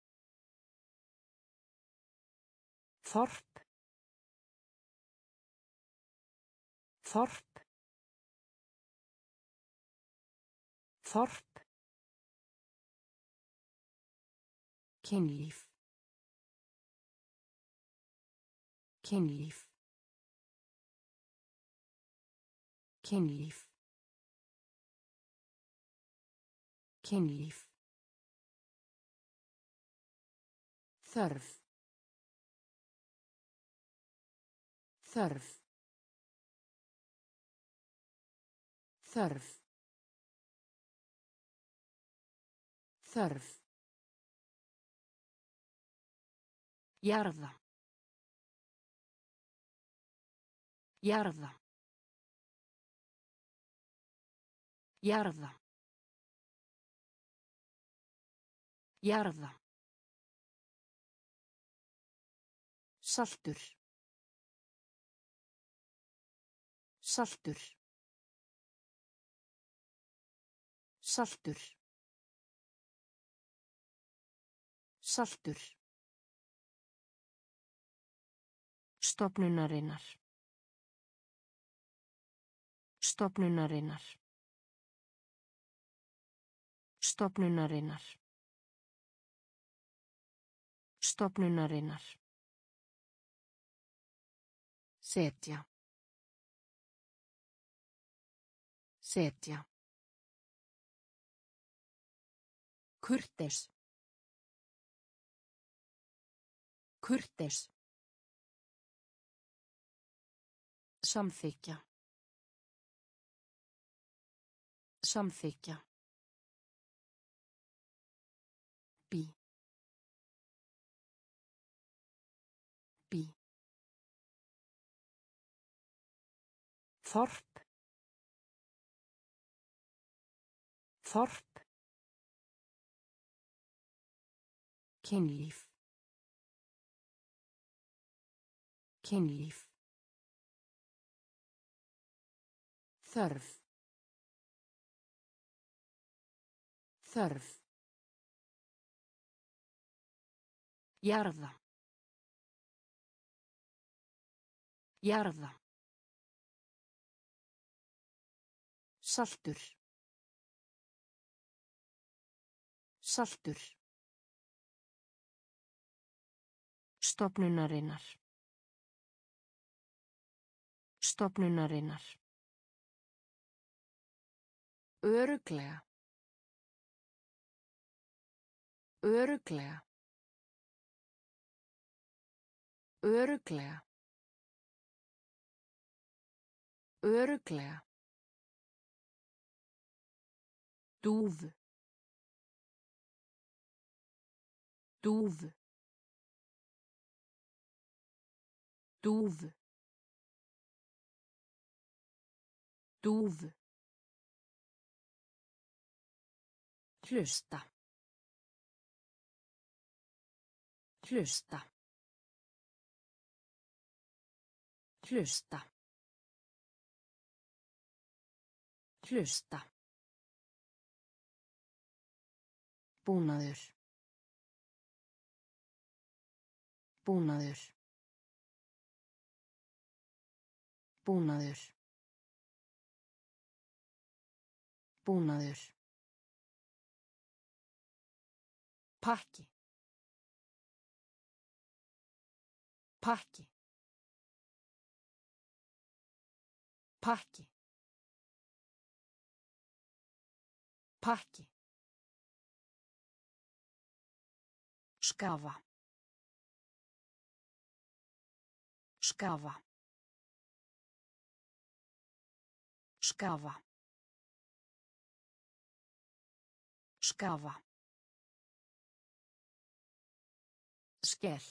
Þorp. Þorp. Þorp. Kynlíf. Kynlíf. Kynlíf. Kynlíf. Þörf. Þörf. Þörf. Þörf. Jarða. Jarða. Jarða. Jarða. Saltur. Saltur. Saltur. Saltur. Stofnunarinnar. Stofnunarinnar. Stofnunarinnar. Stofnunarinnar. Setja. Setja. Kurteis. Kurteis. Samþykkja. Samþykkja. Bí. Bí. Þorp. Þorp. Kynlíf. Kynlíf. Þörf. Þörf. Jarða. Jarða. Saltur. Saltur. Stofnunarinnar. Stofnunarinnar. Örugglega. Örugglega. Örugglega. Örugglega. Dúfu. Dúfu. Dúfu. Dúfu. Hlusta. Hlusta. Hlusta. Hlusta. Búnaður. Búnaður. Búnaður. Búnaður. Pakki. Pakki. Pakki. Pakki. Skafa. Skafa. Skafa. Skafa. Skell.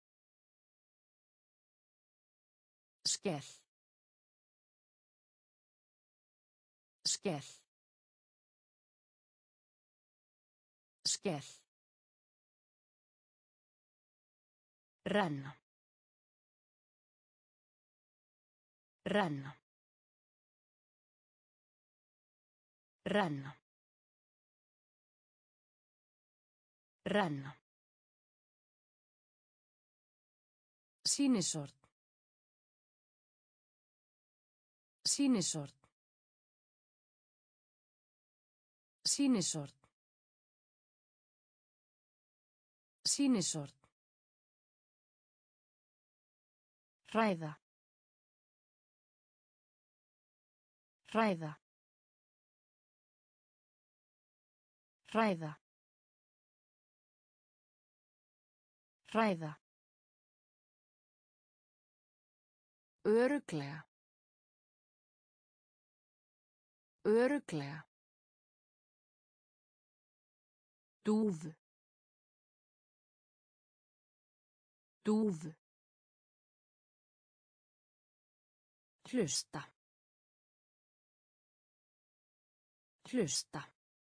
Skell. Skell. Skell. Renna. Renna. Renna. Renna. Sýnisort. Sýnisort. Sýnisort. Sýnisort. Hræða. Hræða. Hræða. Hræða. Örugglega. Örugglega. Dúfu. Dúfu. Hlusta. Hlusta.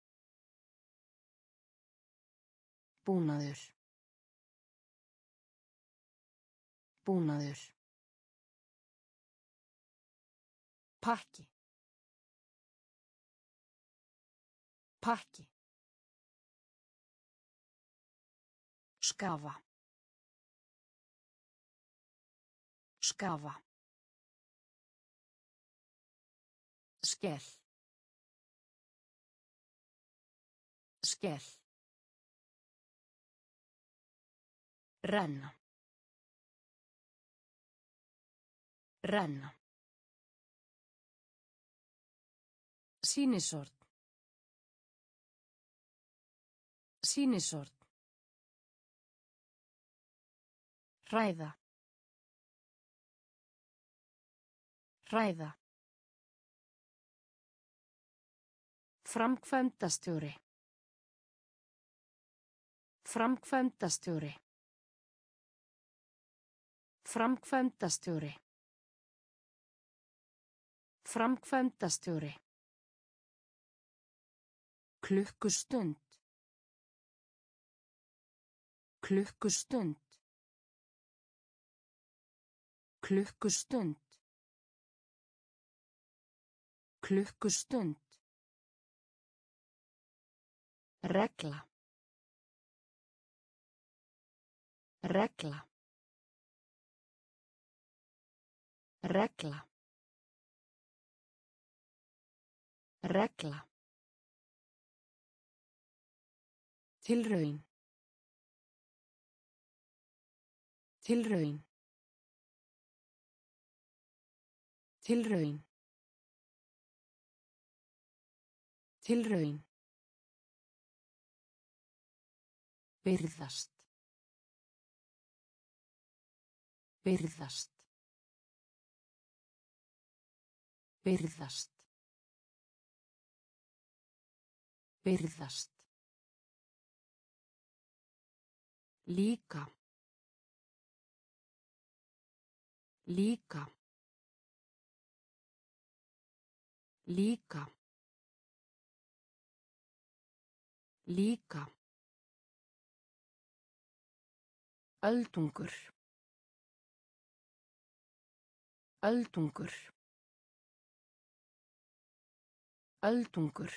Búnaður. Búnaður. Pakki. Pakki. Skafa. Skafa. Skell. Skell. Renna. Renna. Sýnisort. Sýnisort. Hræða. Hræða. Framkvæmdastjóri. Framkvæmdastjóri. Framkvæmdastjóri. Framkvæmdastjóri. Klukkustund. Klukkustund. Klukkustund. Klukkustund. Regla. Regla. Regla. Regla. Tilraun. Tilraun. Tilraun. Tilraun. Byrðast. Byrðast. Byrðast. Byrðast. Líka. Líka. Líka. Líka. Öldungur. Öldungur. Öldungur.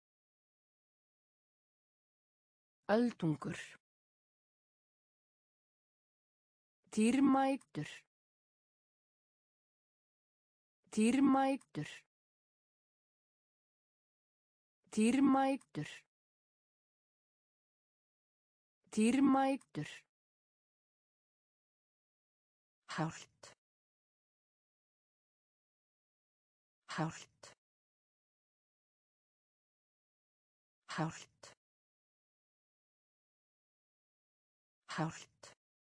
Öldungur. Dýrmætur. Dýrmætur. Dýrmætur. Dýrmætur. Hált. Hált. Hált. Hált.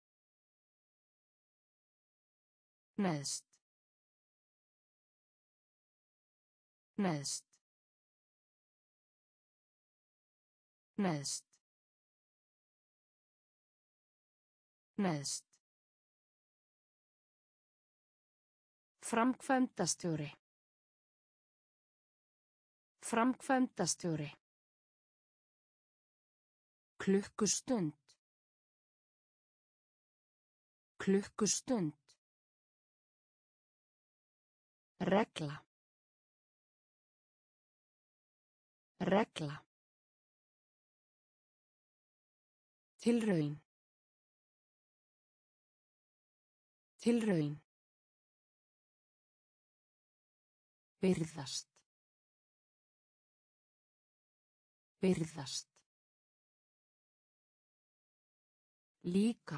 Neðst. Neðst. Neðst. Neðst. Framkvæmdastjóri. Framkvæmdastjóri. Klukkustund. Klukkustund. Regla. Regla. Tilraun. Tilraun. Byrðast. Byrðast. Líka.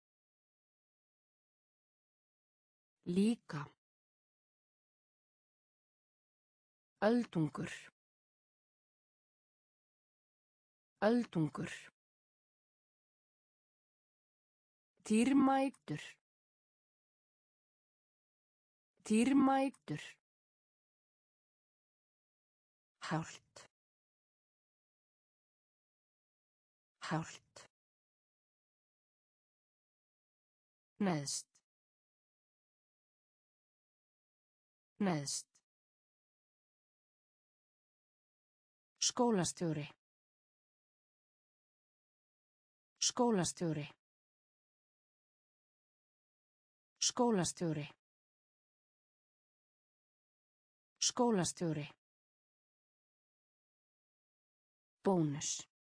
Líka. Öldungur. Öldungur. Dýrmætur. Dýrmætur. Hált. Hált. Neðst. Neðst. Skólastjóri. Skólastjóri. Skólastjóri. Skólastjóri. Bónus.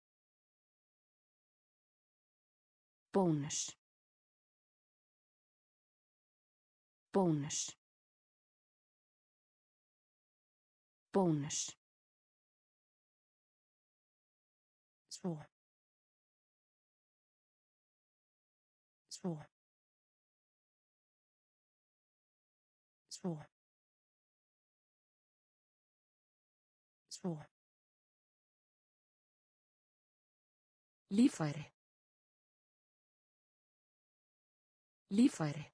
Bónus. Bónus. Bónus. Svo. Svo. Svo. Svo. Líffæri. Líffæri.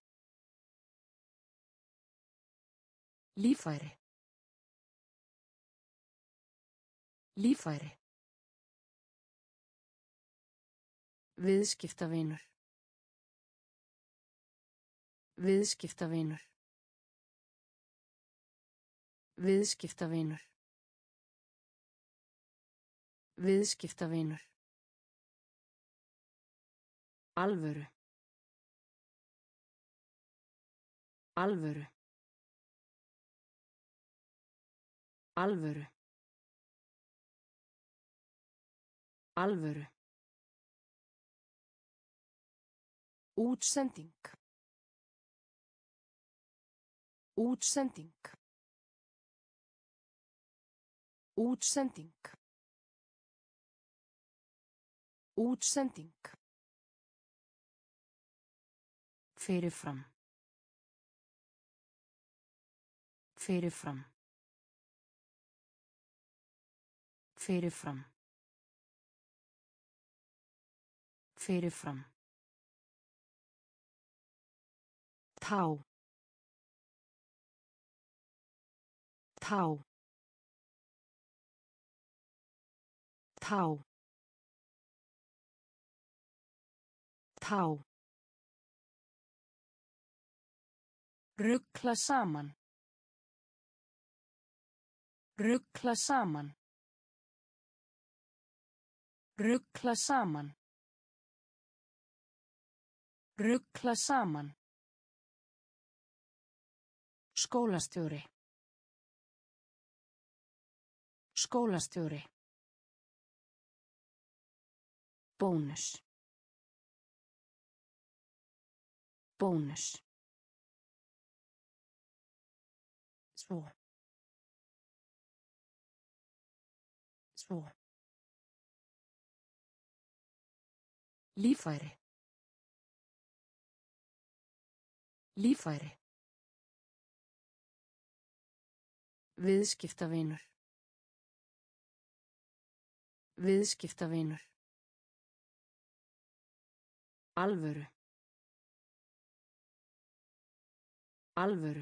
Líffæri. Líffæri. Viðskiptavinur. Viðskiptavinur. Viðskiptavinur. Viðskiptavinur. Alvöru. Alvöru. Alvöru. Alvöru. Útsending. Útsending. Útsending. Útsending. Fyrirfram. Fyrirfram. Fyrirfram. Fyrirfram. Tá. Tá. Tá. Tá. Rugla saman. Rugla saman. Rugla saman. Rugla saman. Skólastjóri. Skólastjóri. Bónus. Bónus. Svo. Svo. Líffæri. Líffæri. Viðskiptavinur. Viðskiptavinur. Alvöru. Alvöru.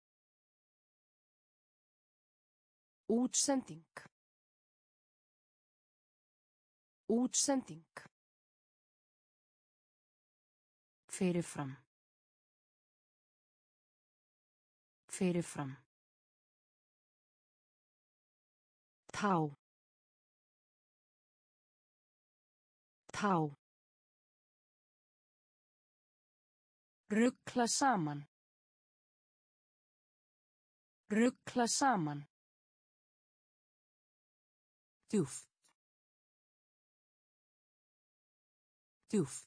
Útsending. Útsending. Fyrirfram. Fyrirfram. Tá. Tá. Rugla saman. Rugla saman. Djúpt. Djúpt.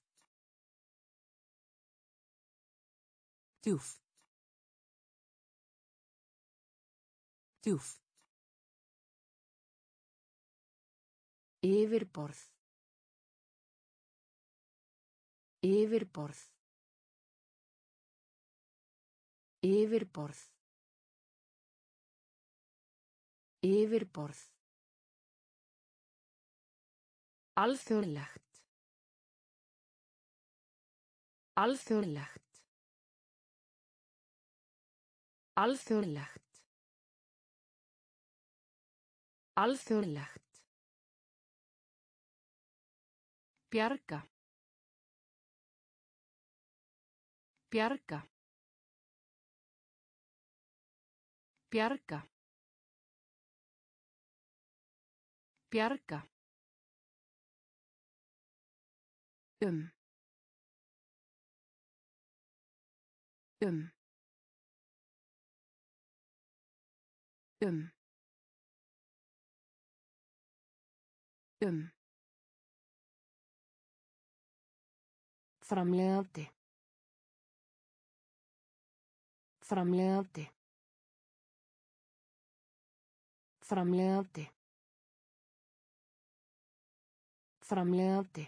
Djúpt. Djúpt. Yfirborð. Yfirborð. Yfirborð. Yfirborð. Alþjóðlegt. Alþjóðlegt. Alþjóðlegt. Alþjóðlegt. Bjarga. Bjarga. Bjarga. Bjarga. Um. Um. Um. Um. Framleiðandi. Framleiðandi. Framleiðandi. Framleiðandi.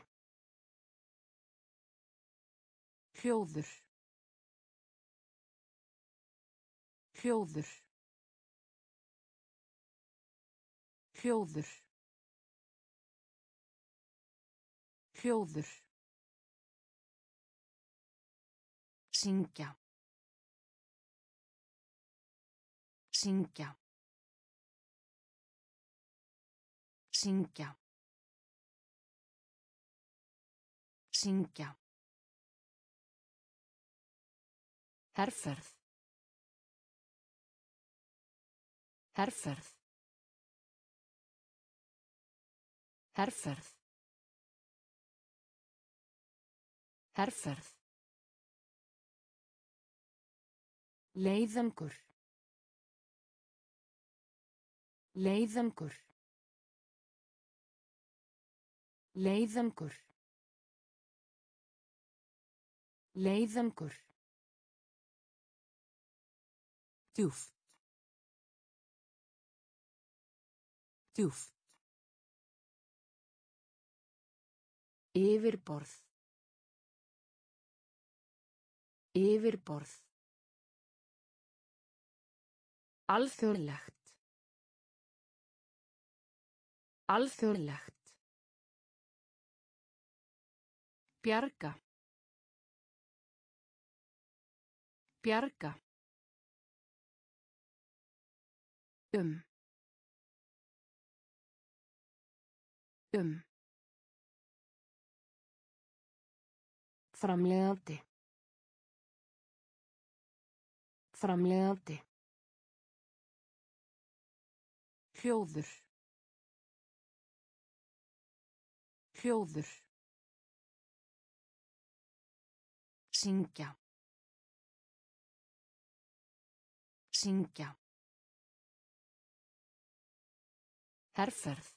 Hljóður. Hljóður. Hljóður. Hljóður. Syngja. Syngja. Syngja. Syngja. Herferð. Herferð. Herferð. Herferð. Leiðangur. Leiðangur. Leiðangur. Leiðangur. Djúpt. Djúpt. Yfirborð. Yfirborð. Alþjóðlegt. Alþjóðlegt. Bjarga. Bjarga. Um. Um. Framleiðandi. Framleiðandi. Hljóður. Hljóður. Syngja. Syngja. Herferð.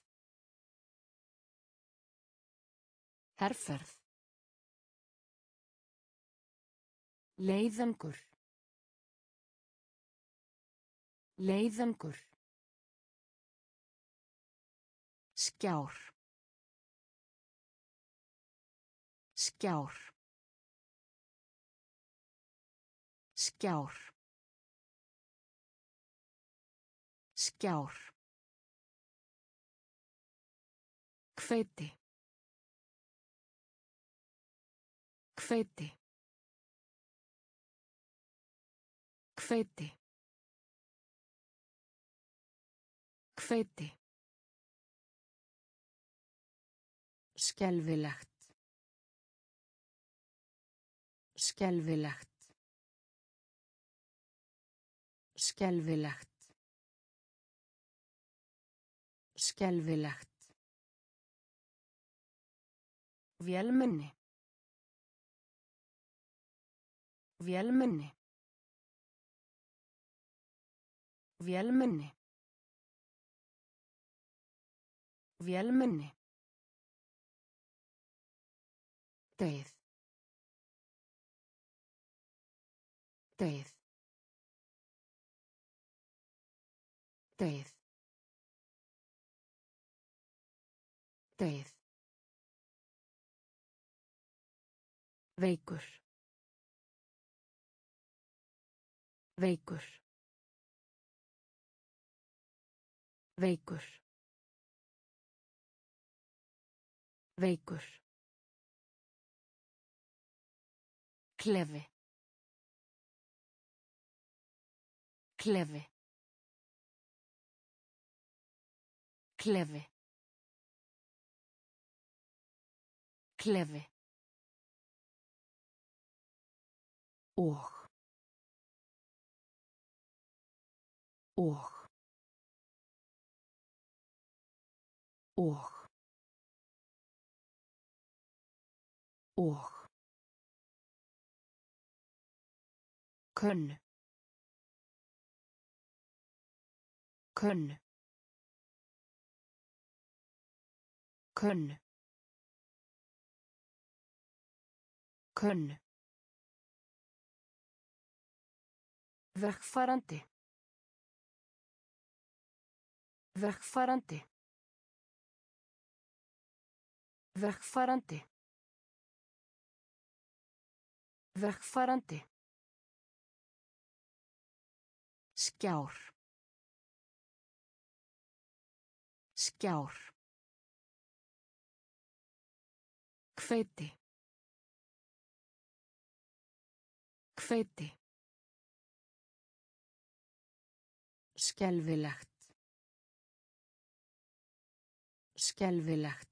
Herferð. Leiðangur. Leiðangur. Skjár. Skjár. Skjár. Skjár. Hveiti. Hveiti. Hveiti. Hveiti. Skelfilegt. Skelfilegt. Skelfilegt. Skelfilegt. Vélmenni. Vélmenni. Vélmenni. Vélmenni. Deyð. Deyð. Deyð. Deyð. Veikur. Veikur. Veikur. Veikur. Klefi. Klefi. Klefi. Klefi. Og. Og. Og. Og. Könnu. Könnu. Könnu. Könnu. Vegfarandi. Vegfarandi. Vegfarandi. Vegfarandi. Skjár. Skjár. Hveiti. Hveiti. Skelfilegt. Skelfilegt.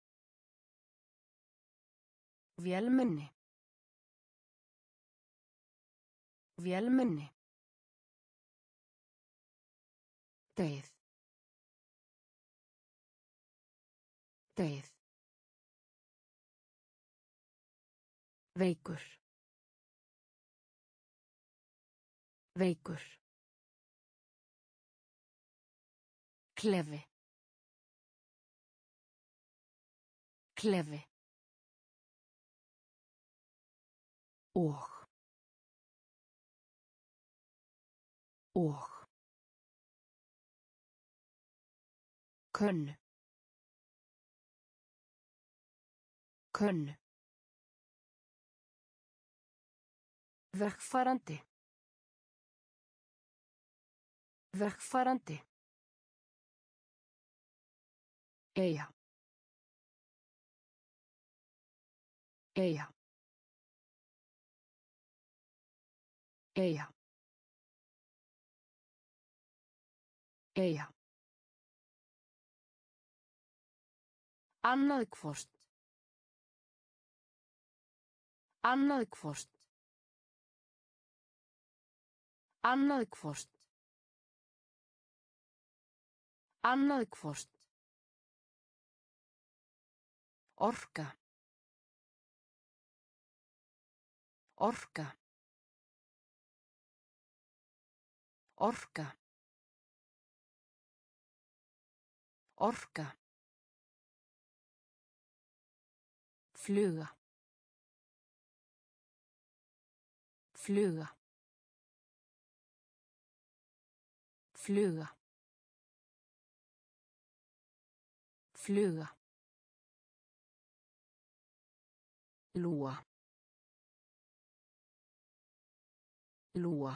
Vélmenni. Vélmenni. Deyð. Deyð. Veikur. Veikur. Klefi. Klefi. Og. Og. Könnu. Könnu. Vegfarandi. Vegfarandi. Eyja. Eyja. Eyja. Eyja. Annað hvort. Annað hvort. Annað hvort. Annað hvort. Orka. Orka. Orka. Orka. Fluga. Fluga. Fluga. Fluga. Lúa. Lúa.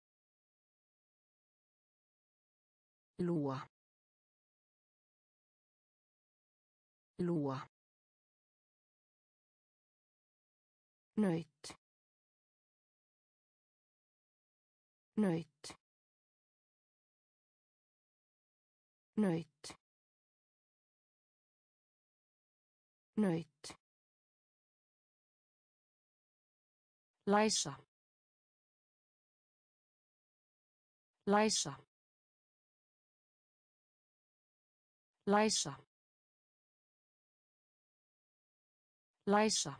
Lúa. Lúa. Naut. Naut. Naut. Naut. Læsa. Læsa. Læsa. Læsa.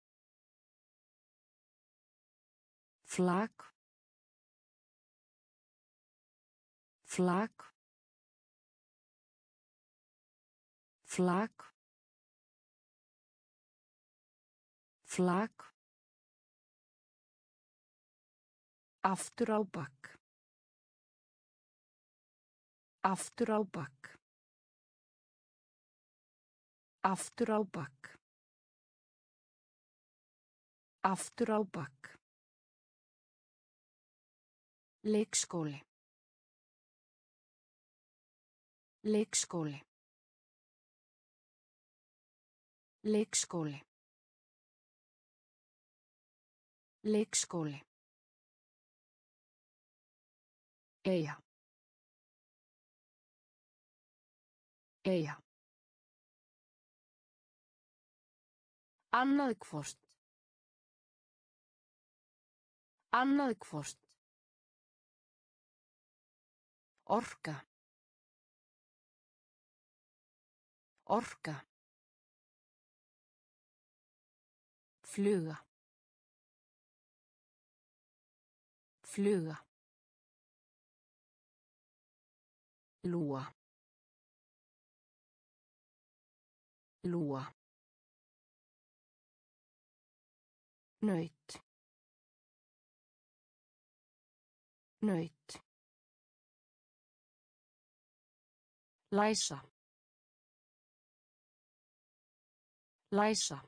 Flak. Flak. Flak. Flak. Aftur á bak. Aftur á bak. Aftur á bak. Aftur á bak. Leikskóli. Leikskóli. Leikskóli. Leikskóli. Eyja. Eyja. Annað hvort. Annað hvort. Orka. Orka. Fluga. Fluga. Lúa. Lúa. Naut. Naut. Læsa. Læsa.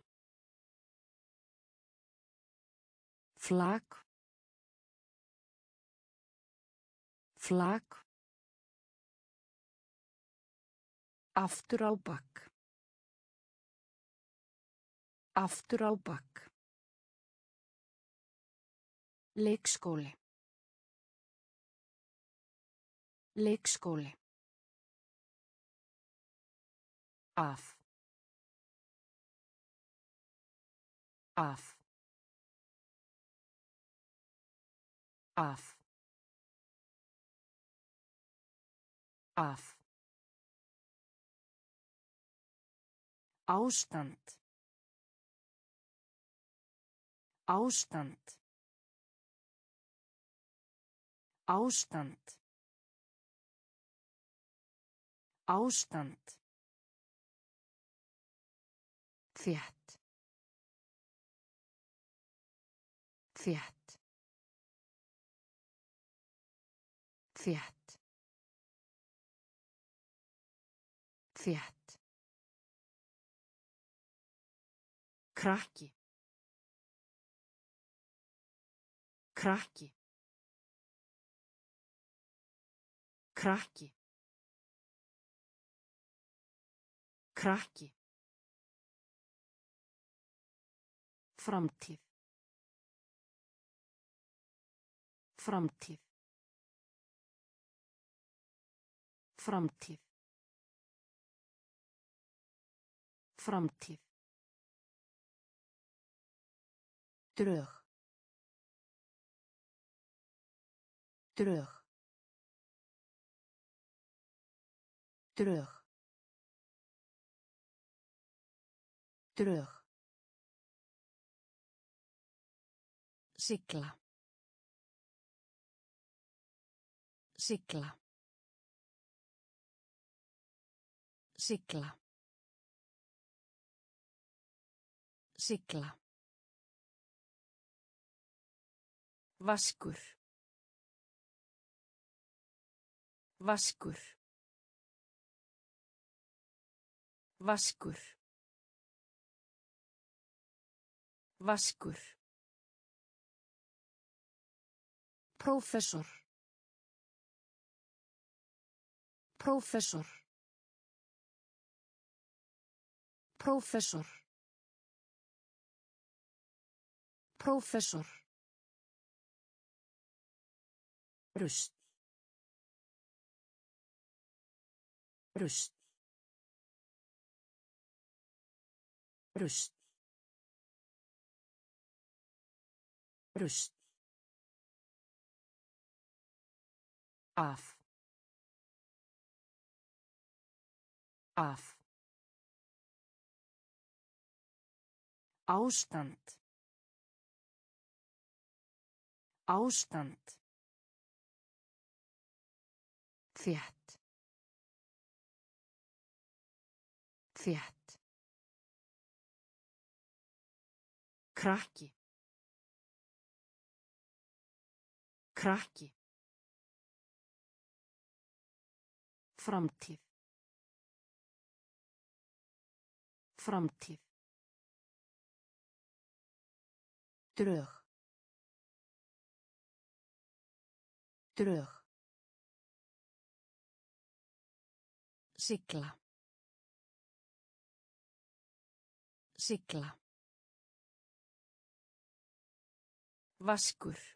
Flak. Flak. Aftur á bak. Aftur á bak. Leikskóli. Leikskóli. Að. Að. Að. Að. Ástand. Ástand. Ástand. Ástand. Þétt. Þétt. Þétt. Þétt. Krakki. Krakki. Krakki. Krakki. Framtíð. Framtíð. Framtíð. Framtíð. Drög. Drög. Drög. Drög. Sigla. Sigla. Sigla. Sigla. Vaskur. Vaskur. Vaskur. Vaskur. Prófessor. Prófessor. Prófessor. Prófessor. Rust. Rust. Rust. Rust. Af. Af. Ástand. Ástand. Þétt. Þétt. Krakki. Krakki. Framtíð. Framtíð. Drög. Drög. Sigla. Sigla. Vaskur.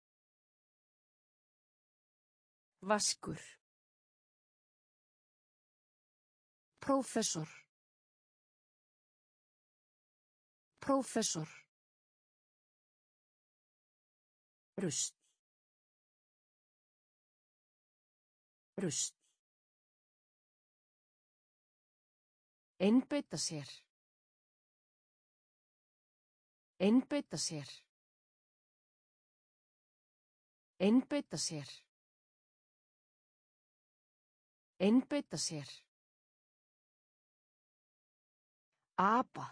Vaskur. Prófessor. Prófessor. Rust. Rust. Einbeita sér. Einbeita sér. Einbeita sér. Einbeita sér. Apa.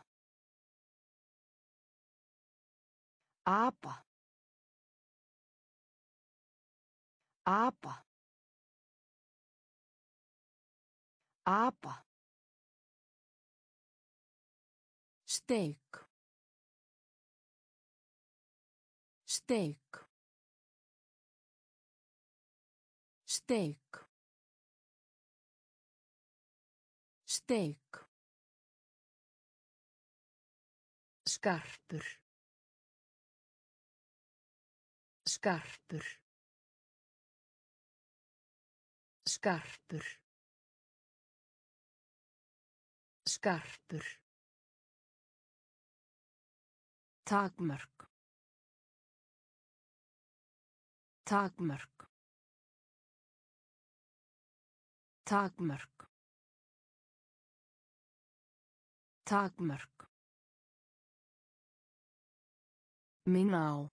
Apa. Apa. Apa. Steik. Steik. Steik. Steik. Skarpur. Skarpur. Skarpur. Skarpur. Takmörk. Takmörk. Takmörk. Takmörk. Minna á.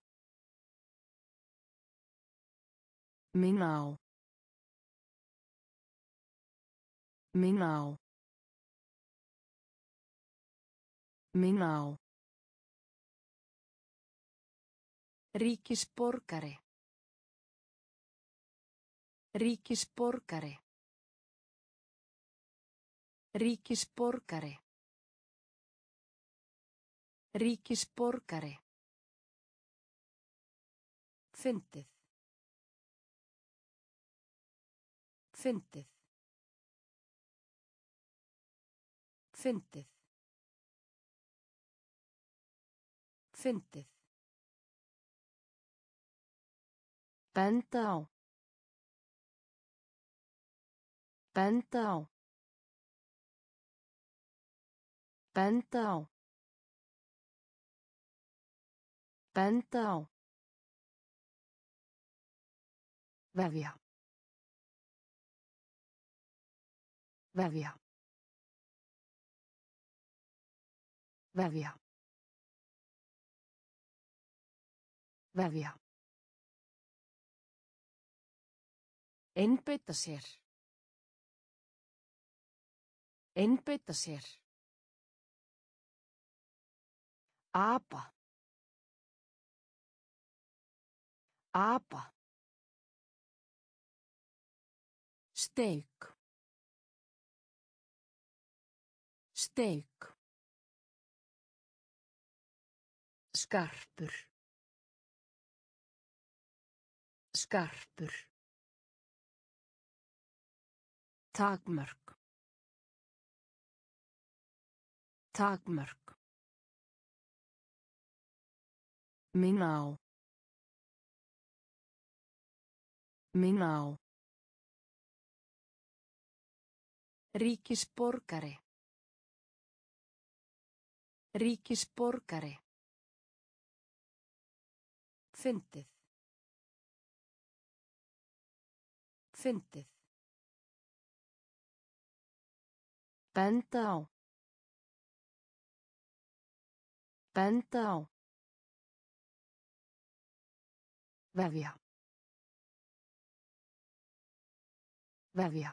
Minna á. Minna á. Minna á. Ríkisborgari. Ríkisborgari. Ríkisborgari. Ríkisborgari. Fyndið. Fyndið. Fyndið. Fyndið. Benda á. Benda á. Benda á. Benda á. Vefja. Vefja. Vefja. Vefja. Einbeita sér. Einbeita sér. Apa. Apa. Steik. Steik. Skarpur. Skarpur. Takmörk. Takmörk. Minna á. Minna á. Ríkisborgari. Ríkisborgari. Fyndið. Fyndið. Benda á. Benda á. Vefja. Vefja.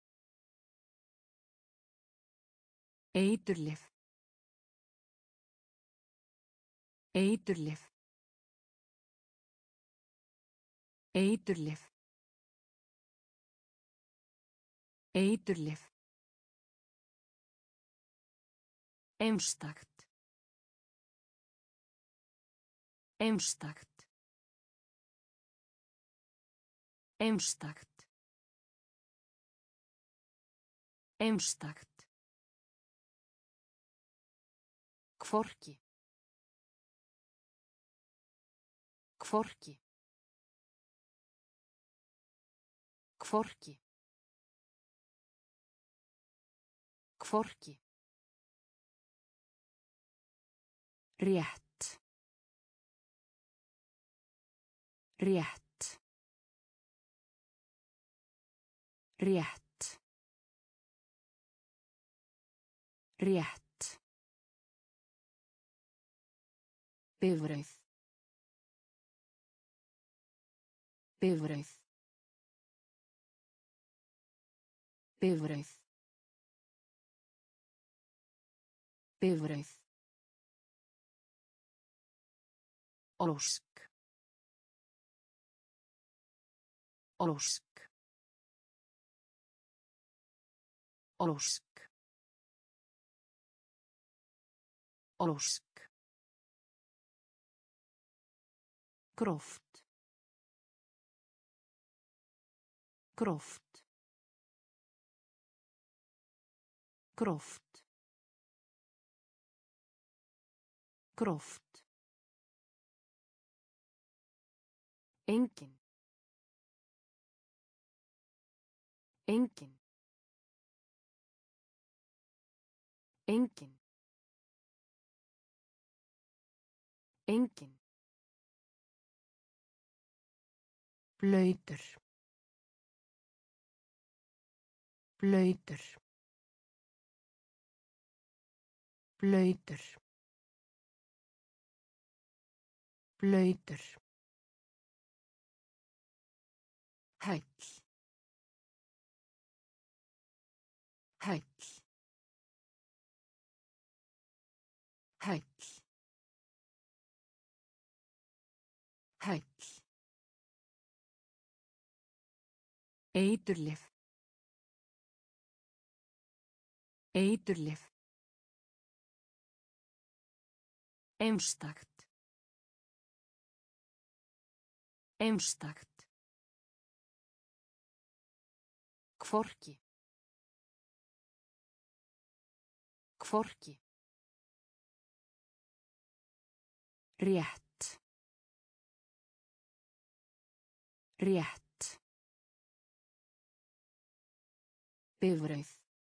Eiturlyf. Eiturlyf. Eiturlyf. Eiturlyf. Einstakt. Einstakt. Einstakt. Einstakt. Hvorki. Hvorki. Hvorki. Hvorki. Rétt. Rétt. Rétt. Rétt. Bifreið. Bifreið. Bifreið. Bifreið. Ósk. Ósk. Ósk. Ósk. Gróft. Gróft. Gróft. Gróft. Engin. Engin. Engin. Engin. Blautur. Blautur. Blautur. Blautur. Hæll. Hæll. Hæll. Hæll. Eiturlyf. Eiturlyf. Einstakt. Einstakt. Hvorki. Hvorki. Rétt. Rétt. Bifreið.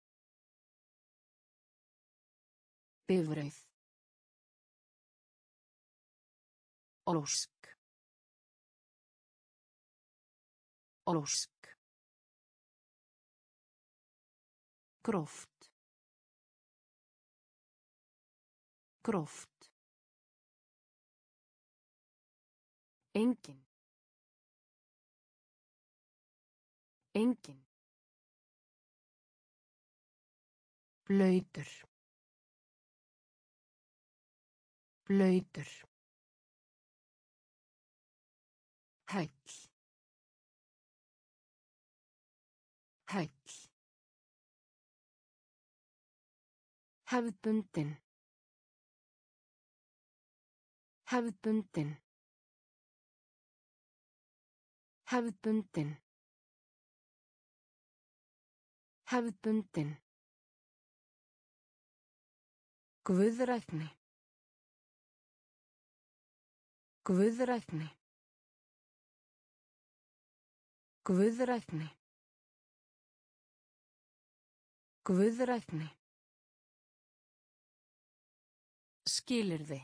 Bifreið. Ósk. Ósk. Gróft. Gróft. Engin. Engin. Blautur. Blautur. Hæll. Hæll. Hefðbundin. Hefðbundin. Hefðbundin. Hefðbundin. Guðrækni. Guðrækni. Guðrækni. Guðrækni. Skilyrði.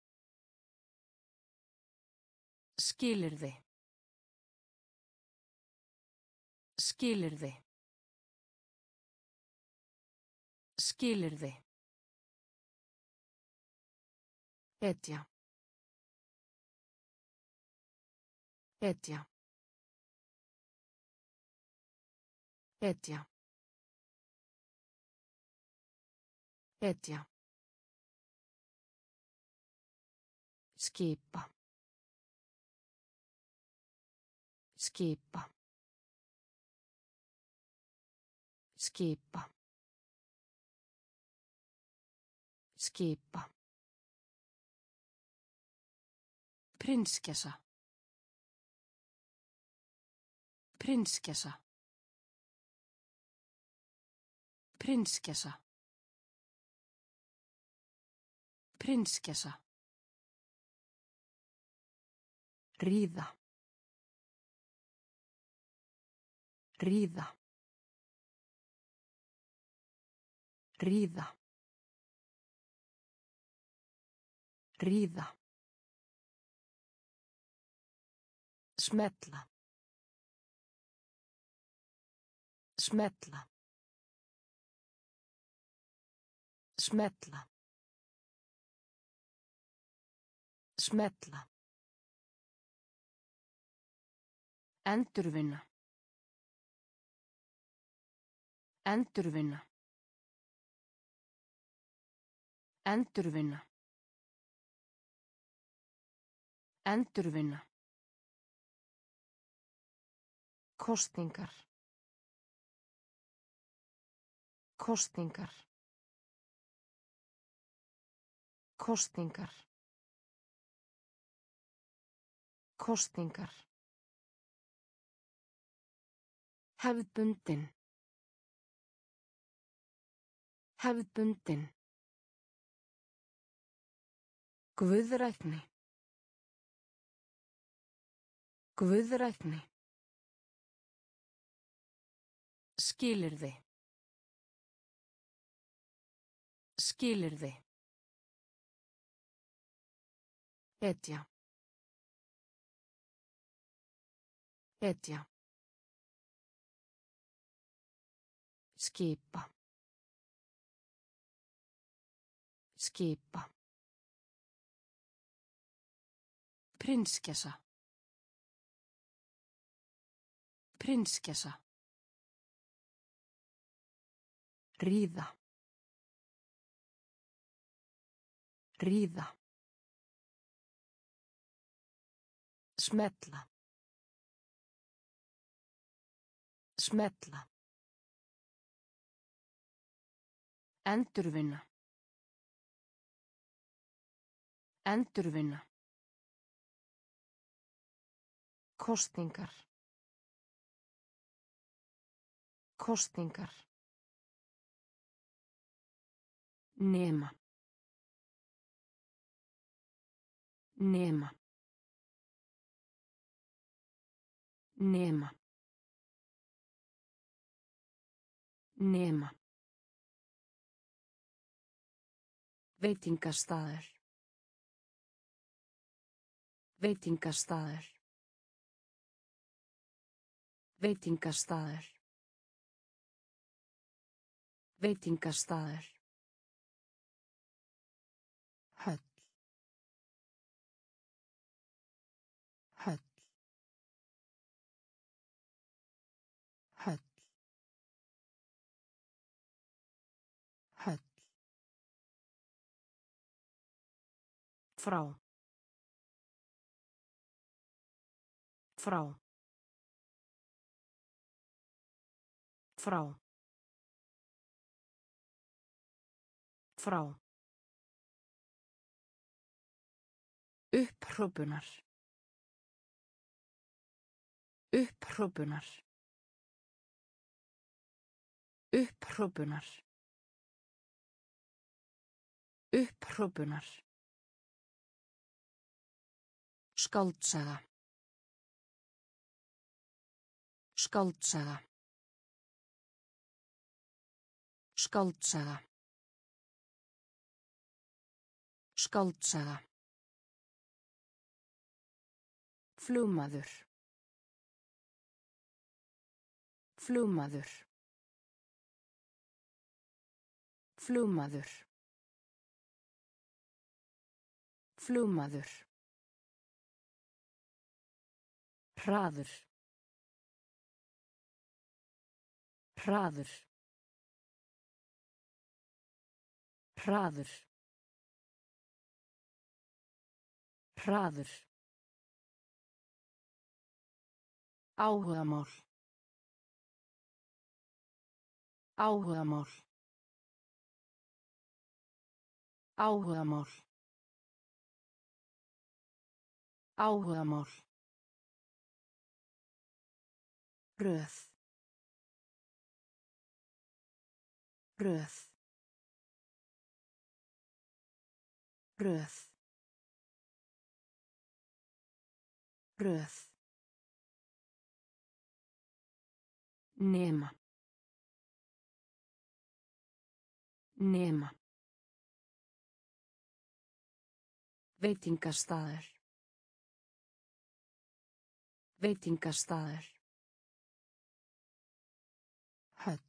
Skilyrði. Skilyrði. Skilyrði. Etja. Etja. Etja. Etja. Skipa. Skipa. Skipa. Skipa. Prinsessa. Prinsessa. Prinsessa. Prinsessa. Ríða. Ríða. Ríða. Ríða. Smetla. Smetla. Smetla. Smetla. Endurvinna. Endurvinna. Endurvinna. Endurvinna. Kosningar. Kosningar. Kosningar. Kosningar. Hefðbundin. Hefðbundin. Guðrækni. Guðrækni. Skilyrði. Skilyrði. Etja. Etja. Skipa. Skipa. Prinsessa. Prinsessa. Ríða. Ríða. Smetla. Smetla. Endurvinna. Endurvinna. Kosningar. Kosningar. Nema. Nema. Nema. Nema. Veitingastaður. Veitingastaður. Veitingastaður. Veitingastaður. Höll. Höll. Höll. Höll. Frá. Frá. Frá. Frá. Upphrópunar. Upphrópunar. Upphrópunar. Upphrópunar. Skáldsaga. Skáldsaga. Skáldsaga. Skáldsaga. Flugmaður. Flugmaður. Flugmaður. Flugmaður. Hraður. Hraður. Hraður. Hraður. Áhugamál. Áhugamál. Áhugamál. Áhugamál. Röð. Röð. Röð. Röð. Nema. Nema. Veitingastaður. Veitingastaður. Höll.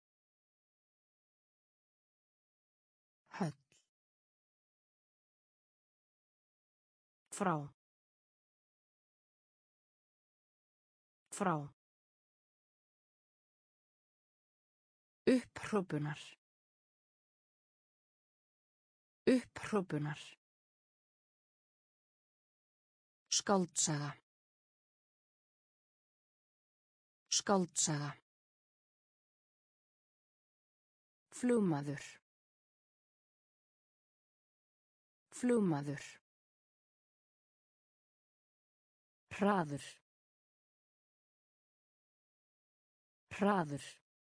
Höll. Frá. Frá. Upphrópunar. Upphrópunar. Skáldsaga. Skáldsaga. Flugmaður. Flugmaður. Hraður. Hraður.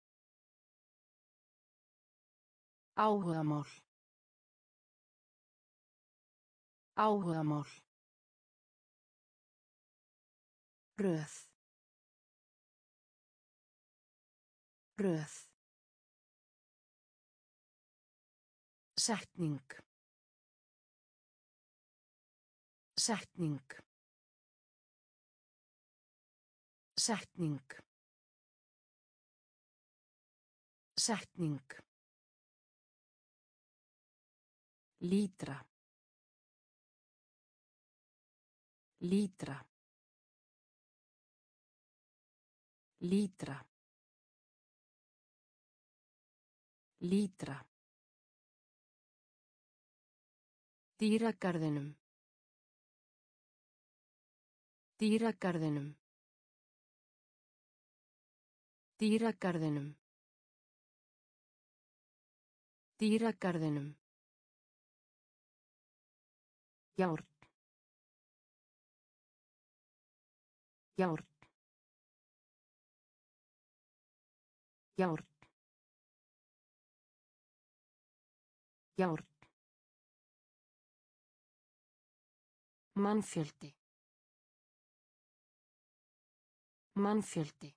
Áhugamál. Áhugamál. Röð. Röð. Setning. Setning. Setning. Setning. Lítra. Lítra. Lítra. Lítra. Dýragarðinum. Dýragarðinum. Dýragarðinum. Dýragarðinum. Járn. Járn. Járn. Járn. Mannfjöldi. Mannfjöldi.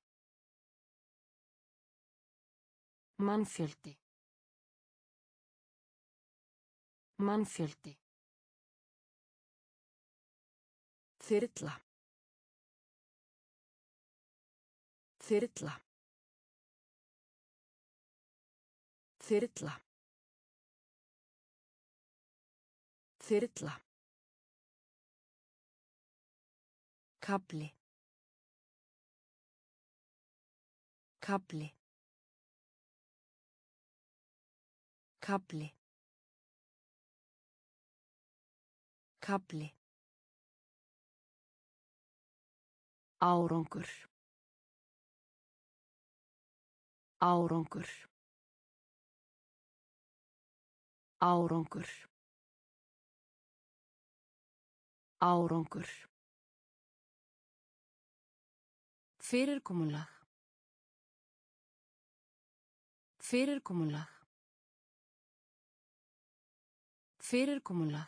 Mannfjöldi. Mannfjöldi. Þyrla. Þyrla. Þyrla. Þyrla. Kafli. Kafli. Kafli. Kafli. Árangur. Árangur. Árangur. Árangur. Fyrirkomulag. Fyrirkomulag. Fyrirkomulag.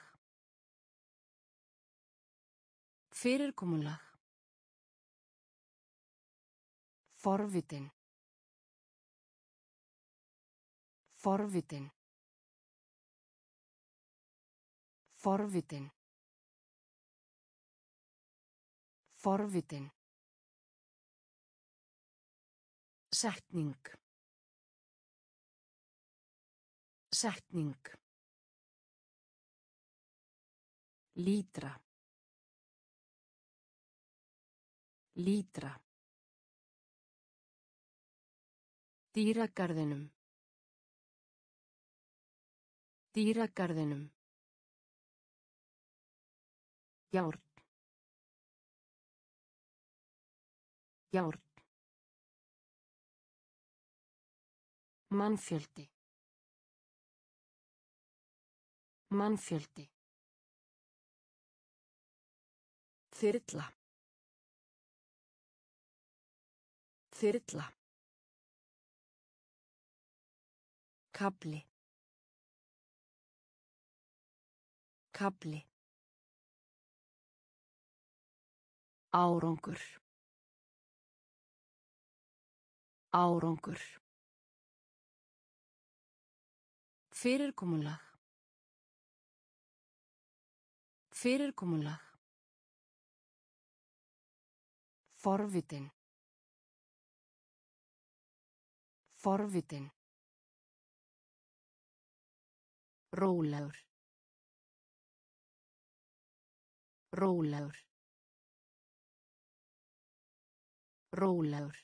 Fyrirkomulag. Forvitin. Forvitin. Forvitin. Forvitin. Setning. Setning. Lítra. Lítra. Dýragarðinum. Dýragarðinum. Járn. Járn. Mannfjöldi. Mannfjöldi. Þyrla. Þyrla. Kafli. Kafli. Árangur. Árangur. Fyrirkomulag. Fyrirkomulag. Forvitin. Forvitin. Rólegur. Rólegur. Rólegur.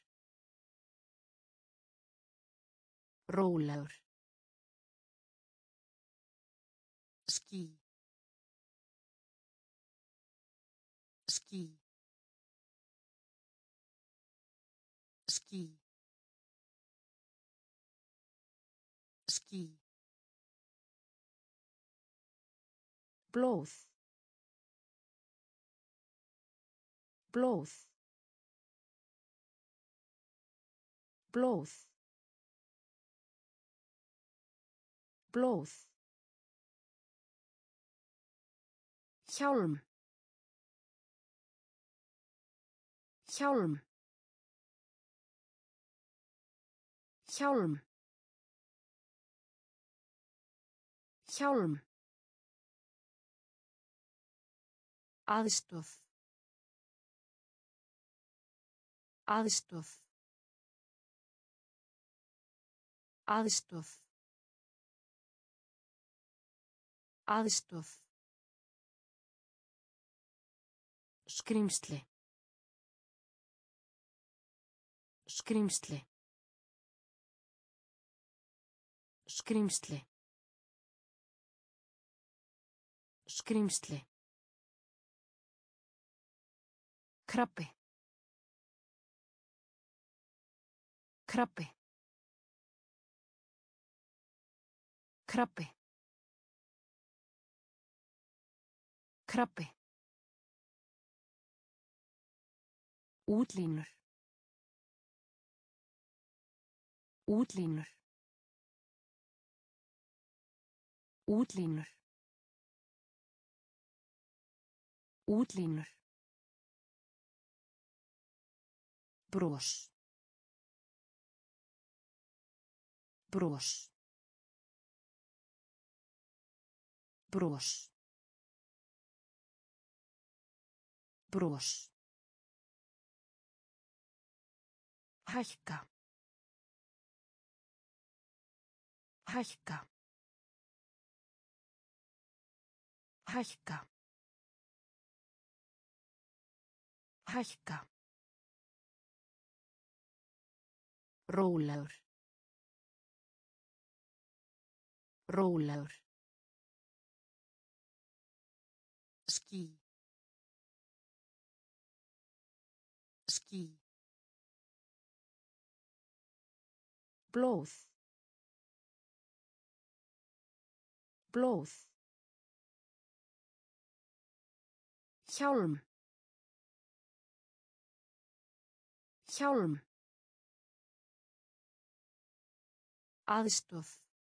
Rólegur. Ský. Ský. Ský. Ský. Blóð. Blóð. Blóð. Blóð. Hjálm. Hjálm. Hjálm. Hjálm. Aðstoð. Aðstoð. Aðstoð. Aðstoð. Skrímsli. Skrímsli. Skrímsli. Skrímsli. Krabbi. Krabbi. Krabbi. Krabbi. Útlínur. Útlínur. Útlínur. Útlínur. Bros. Bros. Bros. Bros. Hækka. Hækka. Hækka. Hækka. Rólegur. Rólegur. Ský. Ský. Blóð. Blóð. Hjálm. Hjálm. Aðstoð.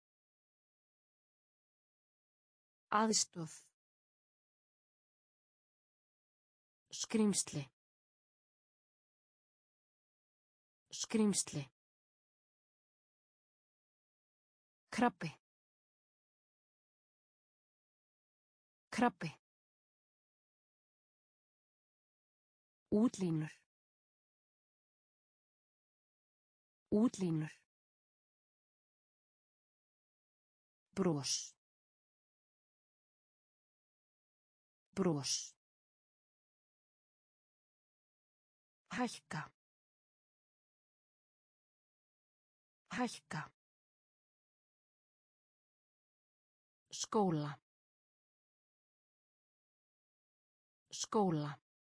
Aðstoð. Skrímsli. Skrímsli. Krabbi. Krabbi. Útlínur. Útlínur. Bros. Bros. Hækka. Hækka. Skóla. Skóla.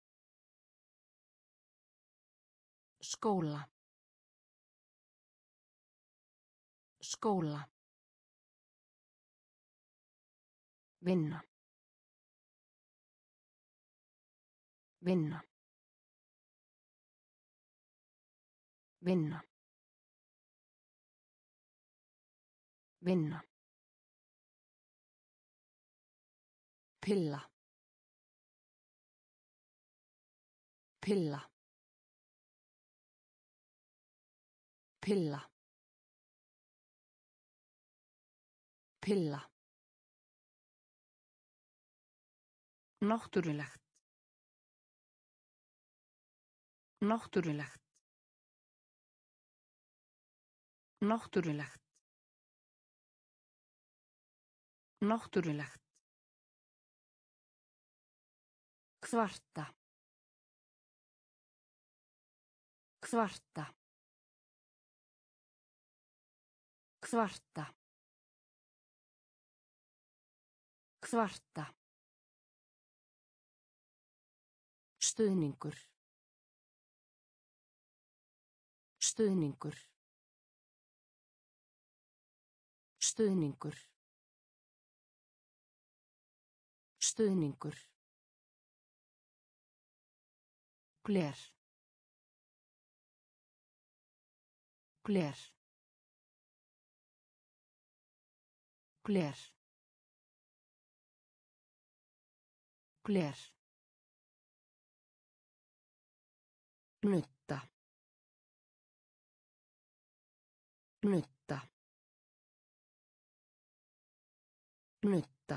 Skóla. Skóla. Vinna. Vinna. Vinna. Vinna. Pilla. Pilla. Pilla. Pilla. Náttúrulegt. Náttúrulegt. Náttúrulegt. Náttúrulegt. Kvarta. Kvarta. Kvarta. Kvarta. Stuðningur. Stuðningur. Stuðningur. Stuðningur. Gler. Gler. Gler. Gler. Nutta. Nutta. Nutta.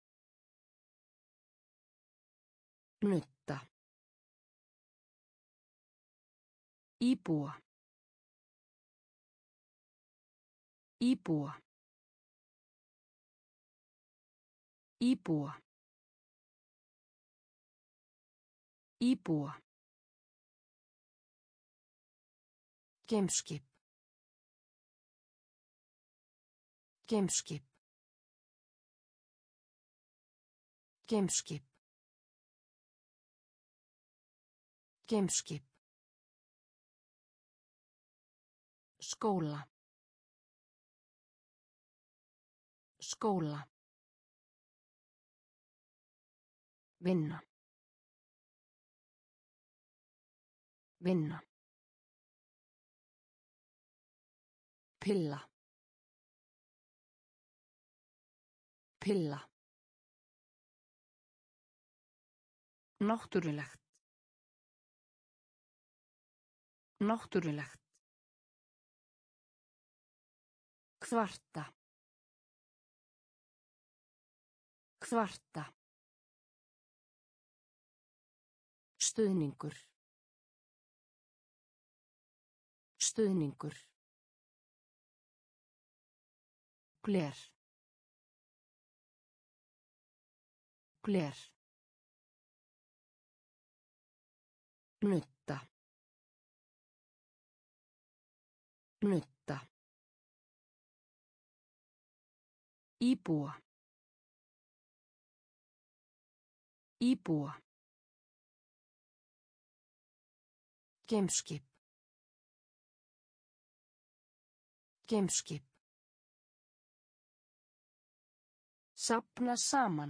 Nutta. Íbúa. Íbúa. Íbúa. Íbúa. Geimskip. Geimskip. Geimskip. Geimskip. Skóla. Skóla. Vinna. Vinna. Pilla. Pilla. Náttúrulegt. Náttúrulegt. Kvarta. Kvarta. Stuðningur. Stuðningur. Gler. Gler. Nutta. Nutta. Íbúa. Íbúa. Geimskip. Geimskip. Safna saman.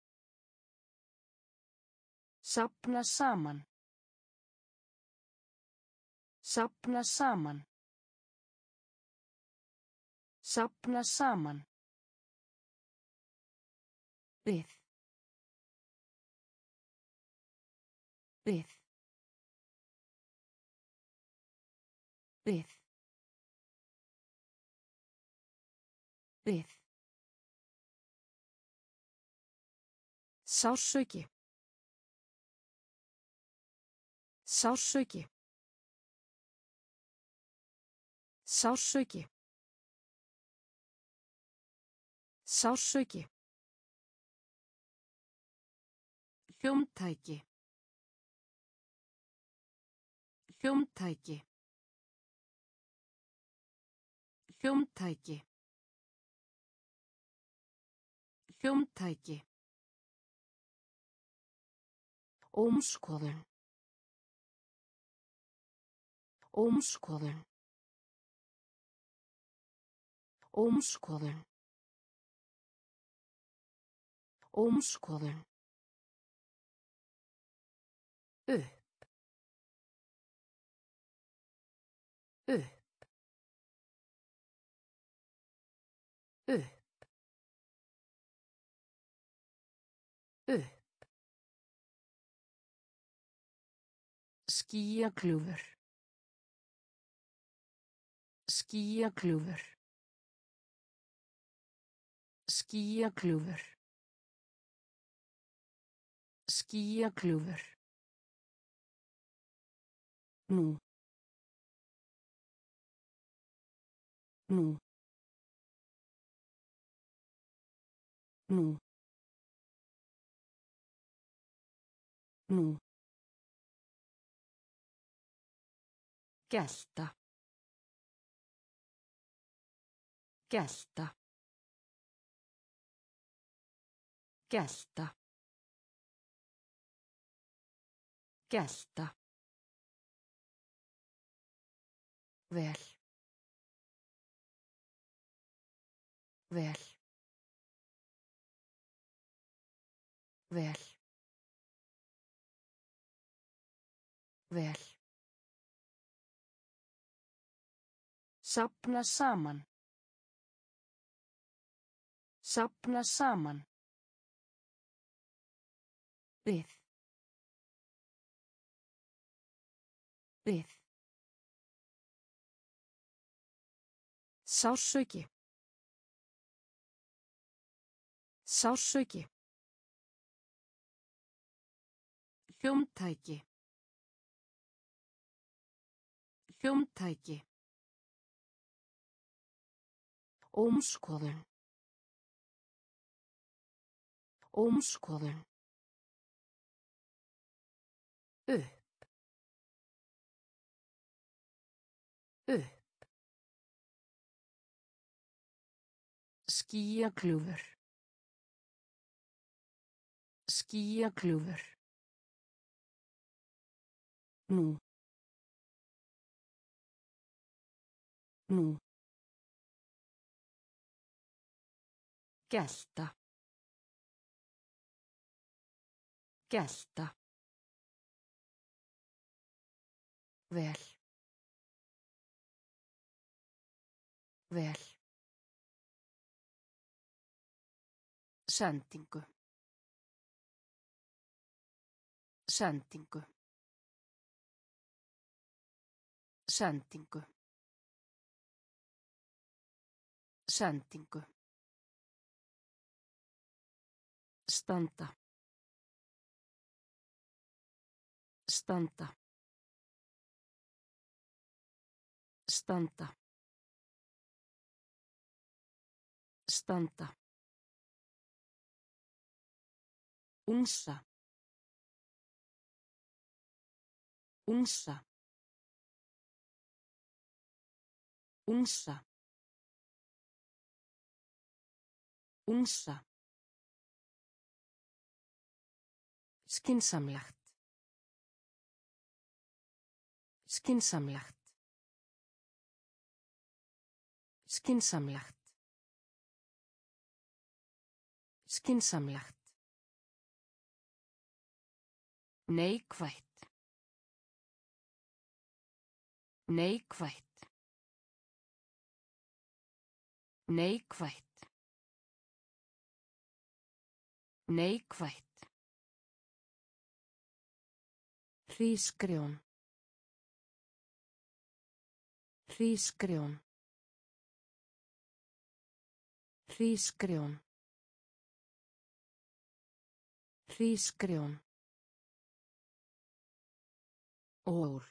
Safna saman. Safna saman. Safna saman. Við. Við. Við. Við. Sársauki. Sársauki. Sársauki. Sársauki. Hljómtæki. Hljómtæki. Hljómtæki. Hljómtæki. Ómskoðun. Ómskoðun. Ómskoðun. Ómskoðun. Upp. Upp. Upp. Upp. Skýjakljúfur. Skýjakljúfur. Skýjakljúfur. Skýjakljúfur. Nú. Nú. Nú. Nú. Gelta. Gelta. Gelta. Gelta. Vel. Vel. Vel. Vel. Safna saman. Safna saman. Við. Við. Sársauki. Sársauki. Hljómtæki. Hljómtæki. Ómskoðun. Ómskoðun. Upp. Upp. Skýjakljúfur. Skýjakljúfur. Nú. Nú. Gelta. Gelta. Vel. Vel. Sendingu. Sendingu. Sendingu. Sendingu. Standa. Standa. Standa. Standa. Unsa. Unsa. Unsa. Unsa. Skynsamlegt. Skynsamlegt. Skynsamlegt. Skynsamlegt. Neikvætt. Neikvætt. Neikvætt. Neikvætt. Hrísgrjón. Hrísgrjón. Hrísgrjón. Hrísgrjón. Ól.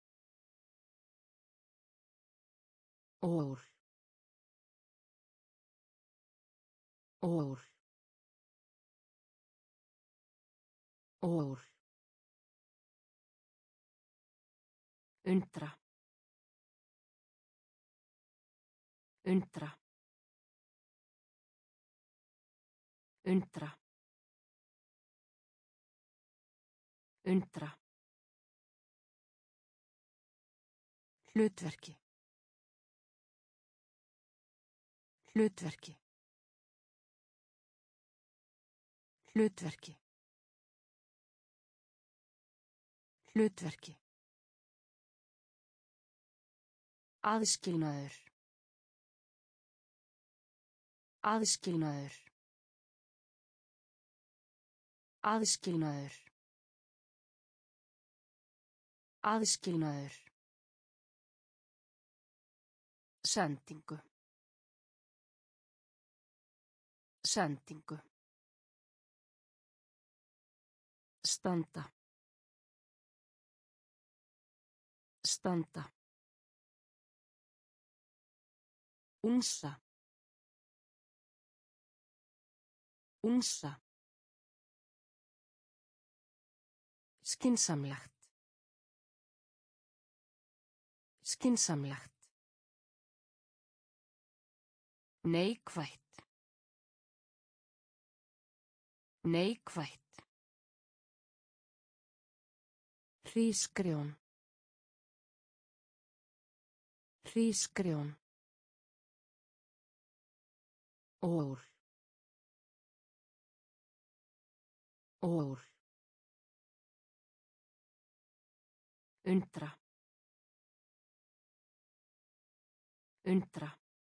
Ól. Ól. Ól. Undra. Undra. Undra. Undra. Hlutverki. Hlutverki. Hlutverki. Hlutverki. Aðskilnaður. Aðskilnaður. Aðskilnaður. Aðskilnaður. Sendingu. Sendingu. Standa. Standa. Unsa. Unsa. Skynsamlegt. Skynsamlegt. Neikvætt. Neikvætt. Hrísgrjón. Hrísgrjón. Ól. Ól. Undra. Undra.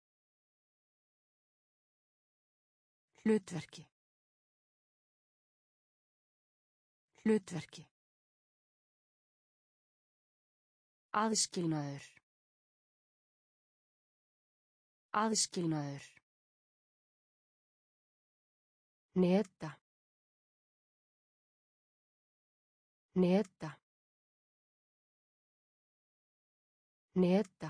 Hlutverki. Hlutverki. Aðskilnaður. Aðskilnaður. Neta. Neta. Neta.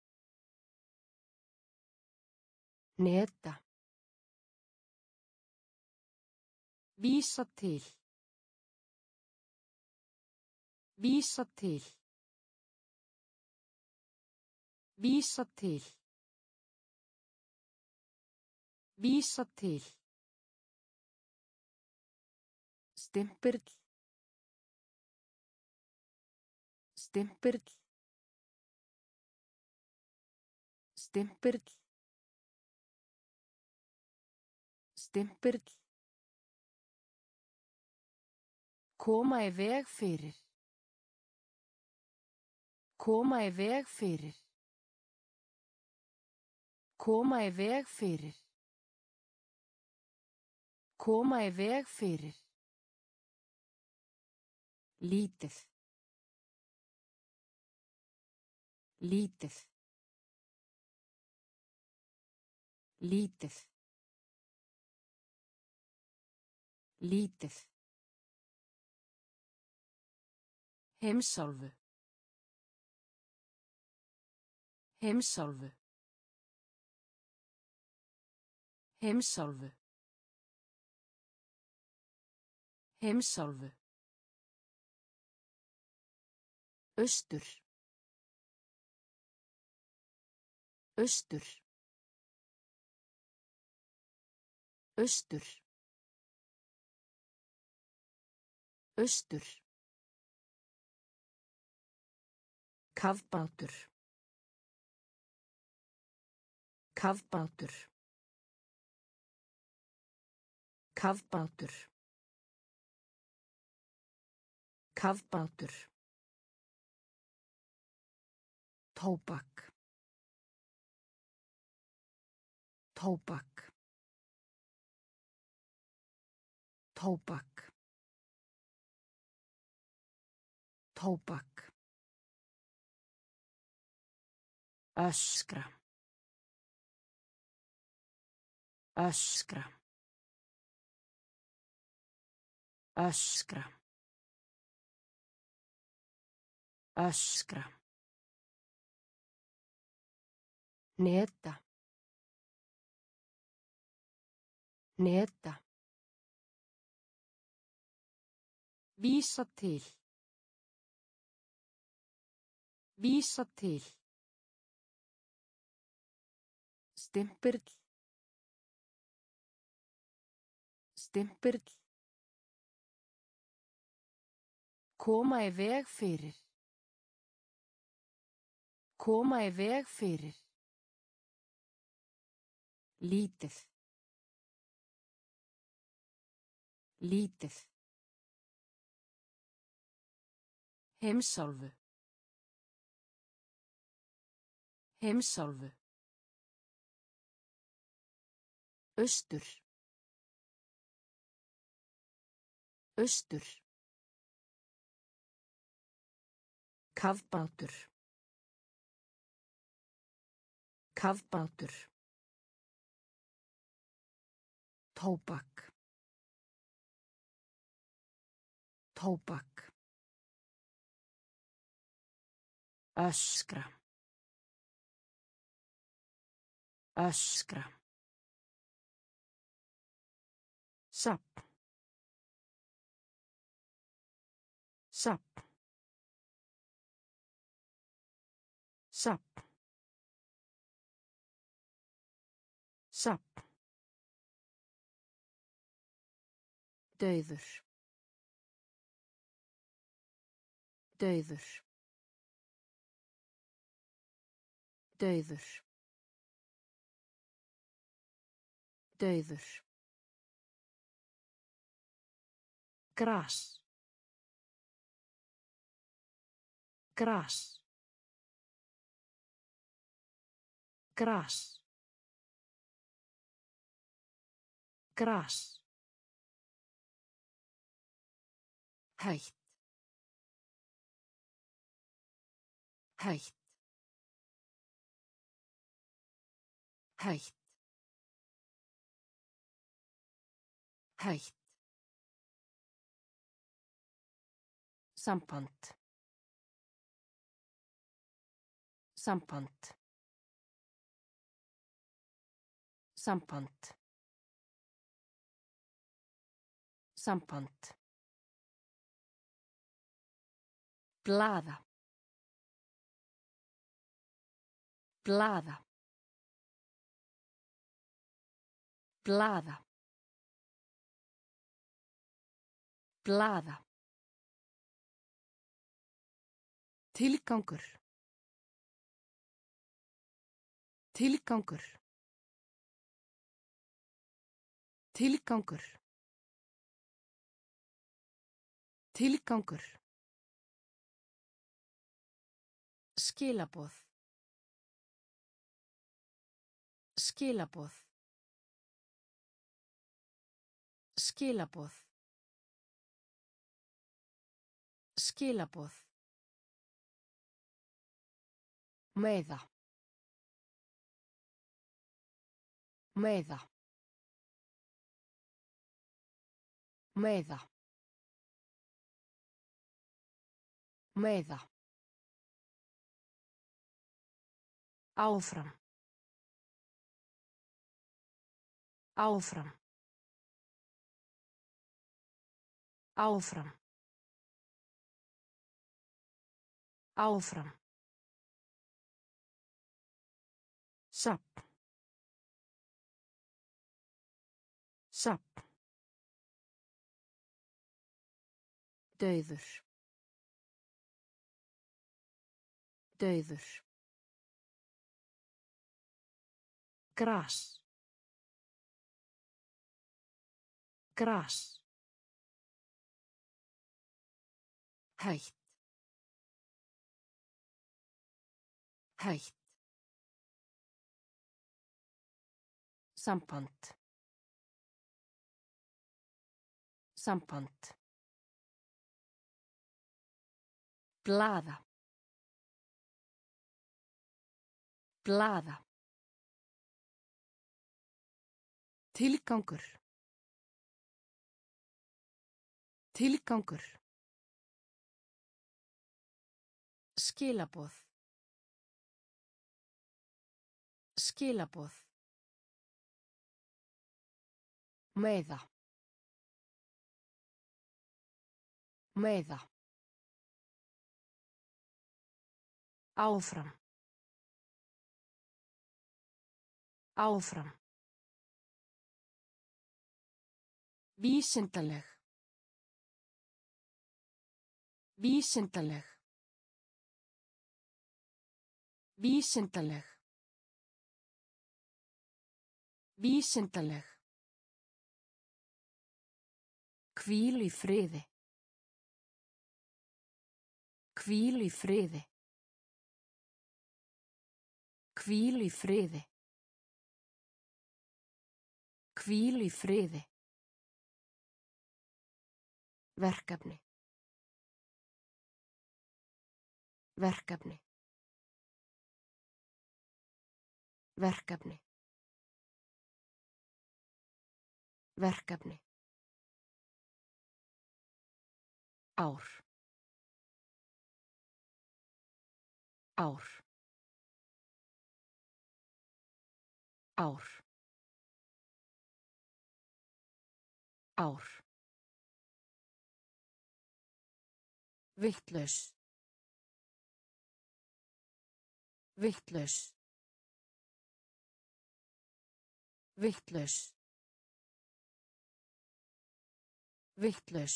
Neta. Vísa til. Vísa til. Vísa til. Vísa til. Stimpill. Stimpill. Stimpill. Stimpill. Koma í veg fyrir. Koma í veg fyrir. Koma í veg fyrir. Koma í veg fyrir. Lítið. Lítið. Lítið. Lítið. Heimsálfu. Heimsálfu. Heimsálfu. Heimsálfu. Austur. Austur. Austur. Austur. Kafbátur. Kafbátur. Kafbátur. Kafbátur. Tóbak. Tóbak. Tóbak. Tóbak. Öskra. Öskra. Öskra. Öskra. Neta. Neta. Vísa til. Vísa til. Stimpill. Stimpill. Koma í veg fyrir. Koma í veg fyrir. Lítið. Lítið. Heimsálfu. Heimsálfu. Austur. Austur. Kafbátur. Kafbátur. Tóbak. Tóbak. Öskra. Öskra. Safn. Safn. Safn. Safn. Dauður. Dauður. Dauður. Dauður. Gras. Gras. Gras. Gras. Hætt. Hætt. Hætt. Hætt. Samband. Samband. Samband. Samband. Blaða. Blaða. Blaða. Blaða. Tilgangur. Tilgangur. Tilgangur. Tilgangur. Skilaboð. Skilaboð. Skilaboð. Skilaboð. Meiða. Meiða. Meiða. Meiða. Áfram. Áfram. Áfram. Áfram. Safn. Safn. Dauður. Dauður. Gras. Gras. Hætt. Hætt. Samband. Samband. Blaða. Blaða. Tilgangur. Tilgangur. Skilaboð. Skilaboð. Meiða. Meiða. Áfram. Áfram. Vísindaleg. Vísindaleg. Vísindaleg. Vísindaleg. Hvíl í friði. Hvíl í friði. Hvíl í friði. Hvíl í friði. Verkefni. Verkefni. Verkefni. Verkefni. Ár. Ár. Ár. Ár. Vitlaus. Vitlaus. Vitlaus. Vitlaus.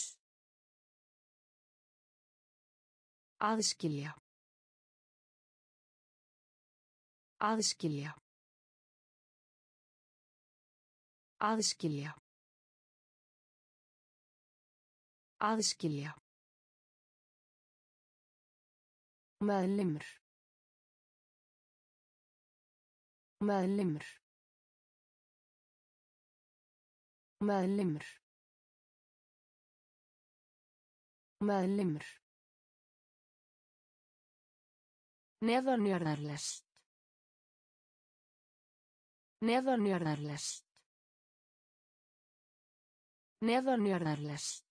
Aðskilja. Aðskilja. Aðskilja. Aðskilja. Meðlimur. Meðlimur. Meðlimur. Meðlimur. Neðanjarðarlest. Neðanjarðarlest. Neðanjarðarlest.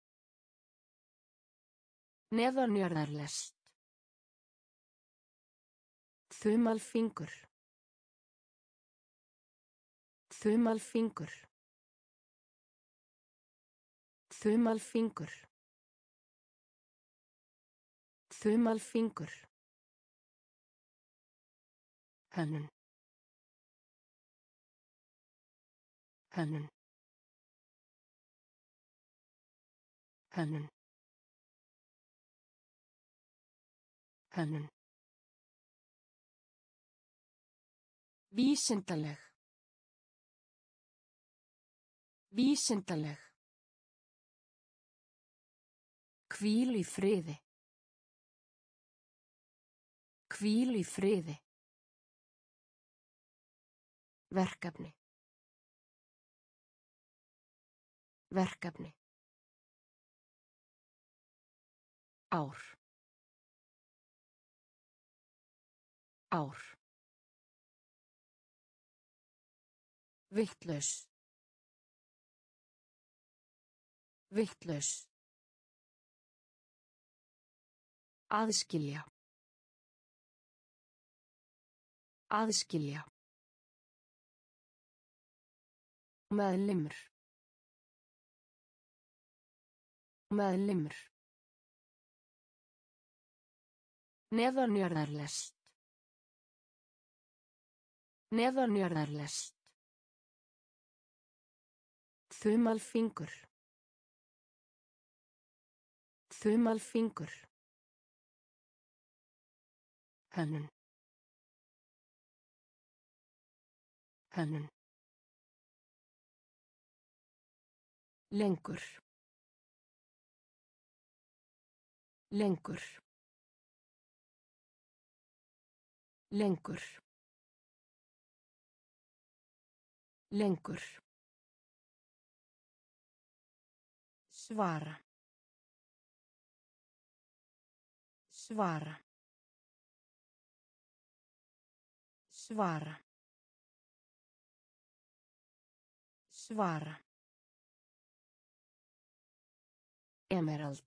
Neðanjarðarlest. Þumalfingur. Þumalfingur. Þumalfingur. Þumalfingur. Hönnun. Hönnun. Hönnun. Hönnun. Vísindaleg. Vísindaleg. Hvíl í friði. Hvíl í friði. Verkefni. Verkefni. Ár. Ár. Vitlaus. Vitlaus. Aðskilja. Aðskilja. Meðlimur. Meðlimur. Neðanjarðarlest. Neðanjarðarlest. Þumalfingur. Þumalfingur. Hönnun. Hönnun. Lengur. Lengur. Lengur. Lengur. Svara. Svara. Svara. Svara. Emerald.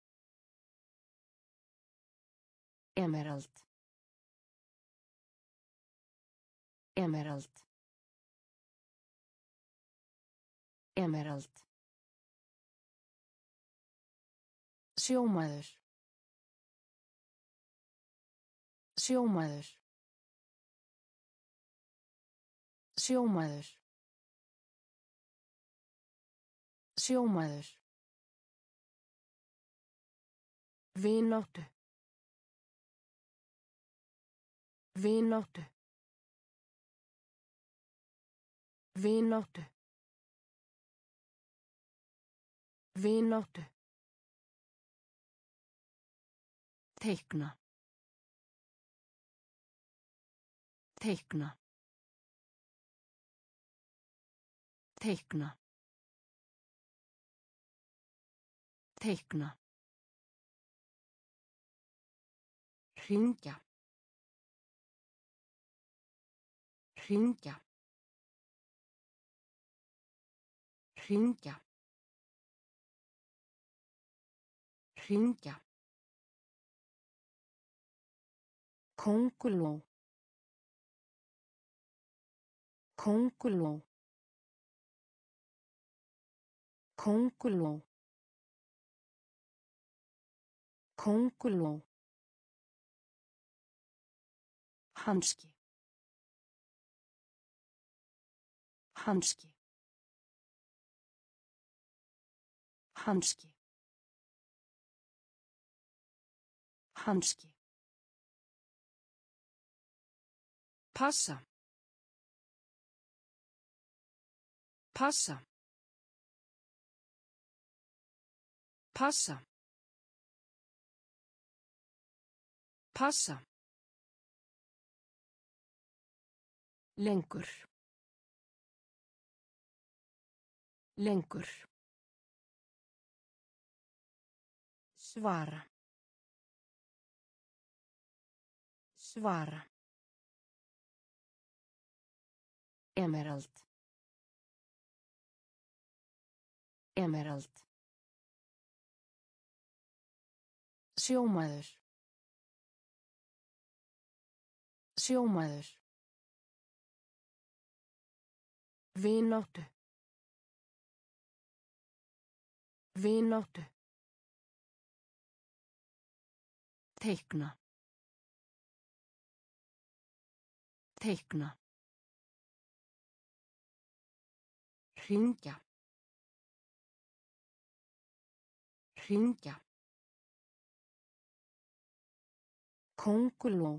Emerald. Emerald. Emerald. Sjómaður. Sjómaður. Sjómaður. Sjómaður. Vináttu. Vináttu. Vináttu. Vináttu. Teikna. Teikna. Teikna. Teikna. Hringja. Hringja. Hringja. Hringja. Könguló. Könguló. Könguló. Könguló. Hanski. Hanski. Hanski. Hanski. Passa. Passa. Passa. Passa. Lengur. Lengur. Svara. Svara. Emerald. Emerald. Sjómaður. Sjómaður. Vináttu. Vináttu. Teikna. Teikna. Hringja. Hringja. Könguló.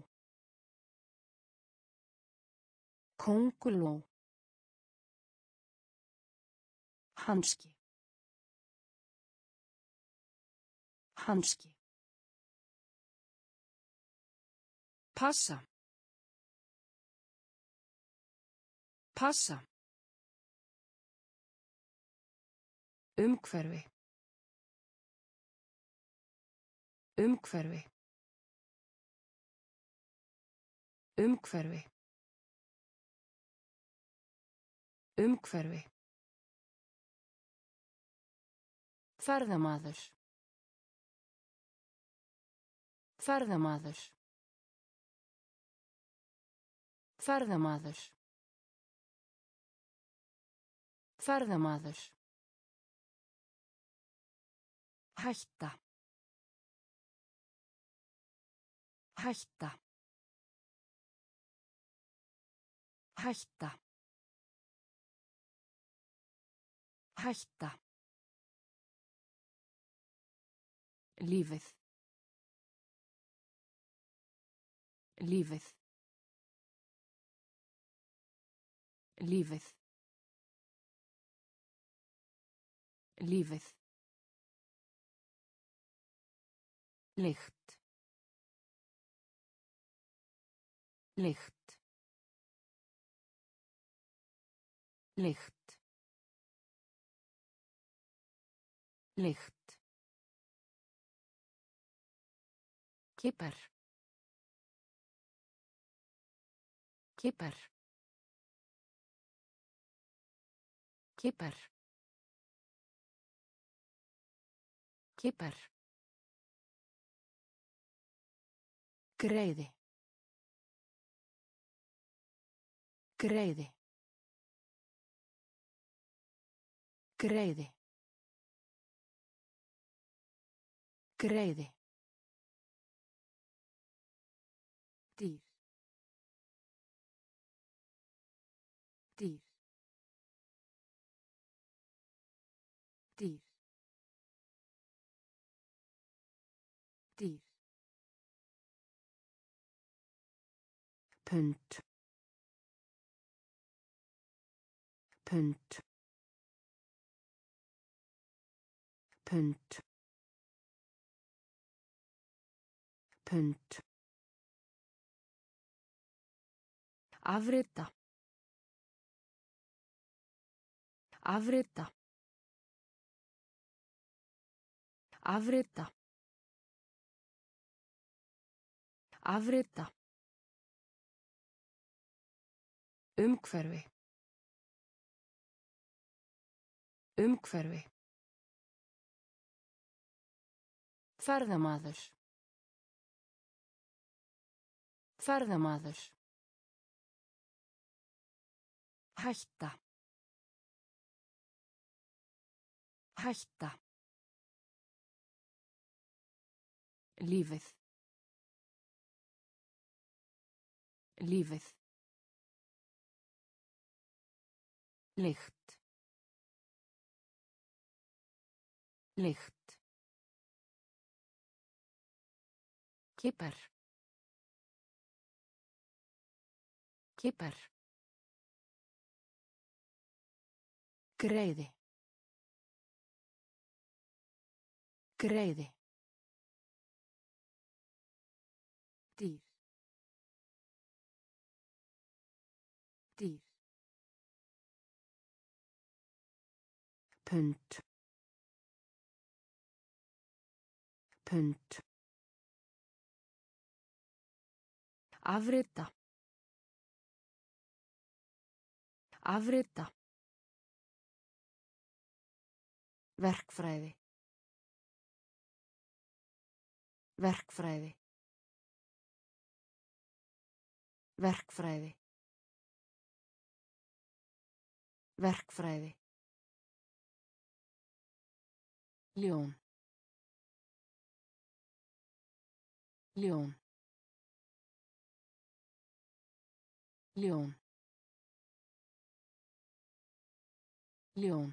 Könguló. Hanski. Hanski. Passa. Passa. Umhverfi. Umhverfi. Umhverfi. Umhverfi. Ferðamaður. Ferðamaður. Ferðamaður. Ferðamaður. Hætta. Hætta. Hætta. Hætta. Lífið. Lífið. Lífið. Lífið. Lykt. Lykt. Lykt. Lykt. Kipper. Kipper. Kipper. Kipper. Greiði. Greiði. Greiði. Greiði. Dýr. Dýr. Dýr. Dýr. Pund. Pund. Pund. Pund. Afrita. Afrita. Afrita. Afrita. Umhverfi. Umhverfi. Ferðamaður. Ferðamaður. Hætta. Hætta. Lífið. Lífið. Lykt. Lykt. Kipper. Kipper. Greiði. Greiði. Dýr. Dýr. Pund. Pund. Afrita. Afrita. Verkfræði. Verkfræði. Verkfræði. Verkfræði. Ljón. Ljón. Ljón. Ljón.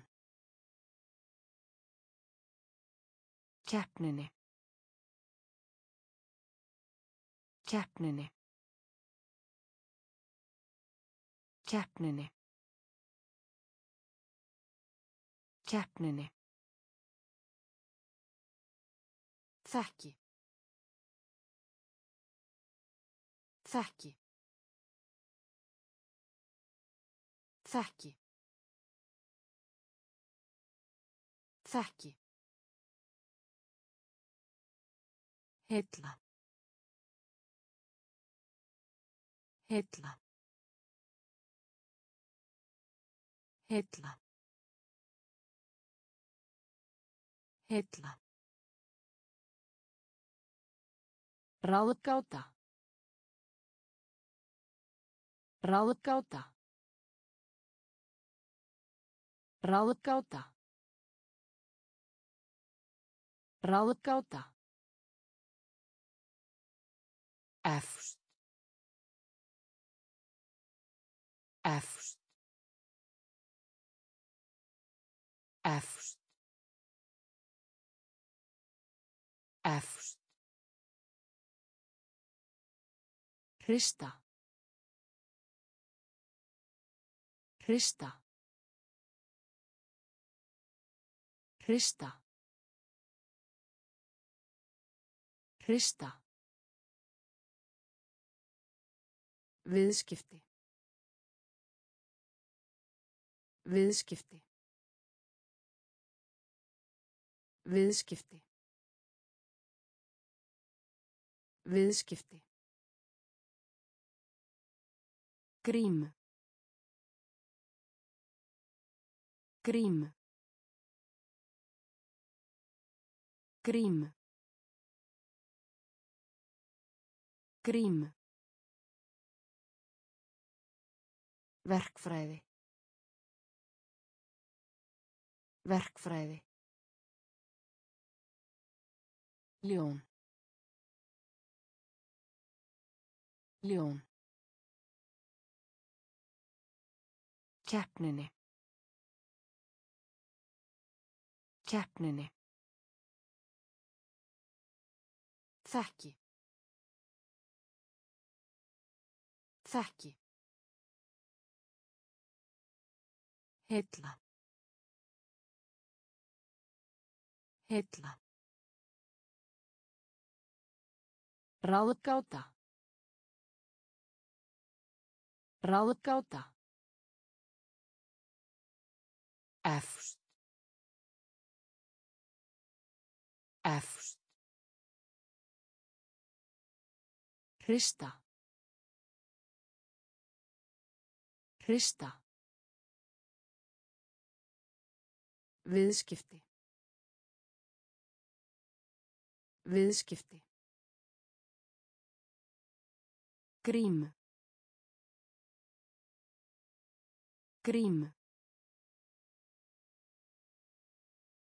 Keppninni. Keppninni. Keppninni. Keppninni. Þekki. Þekki. Þekki. Þekki. Heilla. Heilla. Heilla. Heilla. Ráðgáta. Ráðgáta. Ráðgáta. Ráðgáta. Efst. Efst. Efst. Efst. Hrista. Hrista. Hrista. Hrista. Viðskipti. Viðskipti. Viðskipti. Viðskipti. Grím. Grím. Grím. Grím. Verkfræði. Verkfræði. Ljón. Ljón. Keppninni. Keppninni. Þekki. Þekki. Heilla. Heilla. Ráðgáta. Ráðgáta. Efst. Efst. Hrista. Hrista. Viðskipti. Viðskipti. Grím. Grím.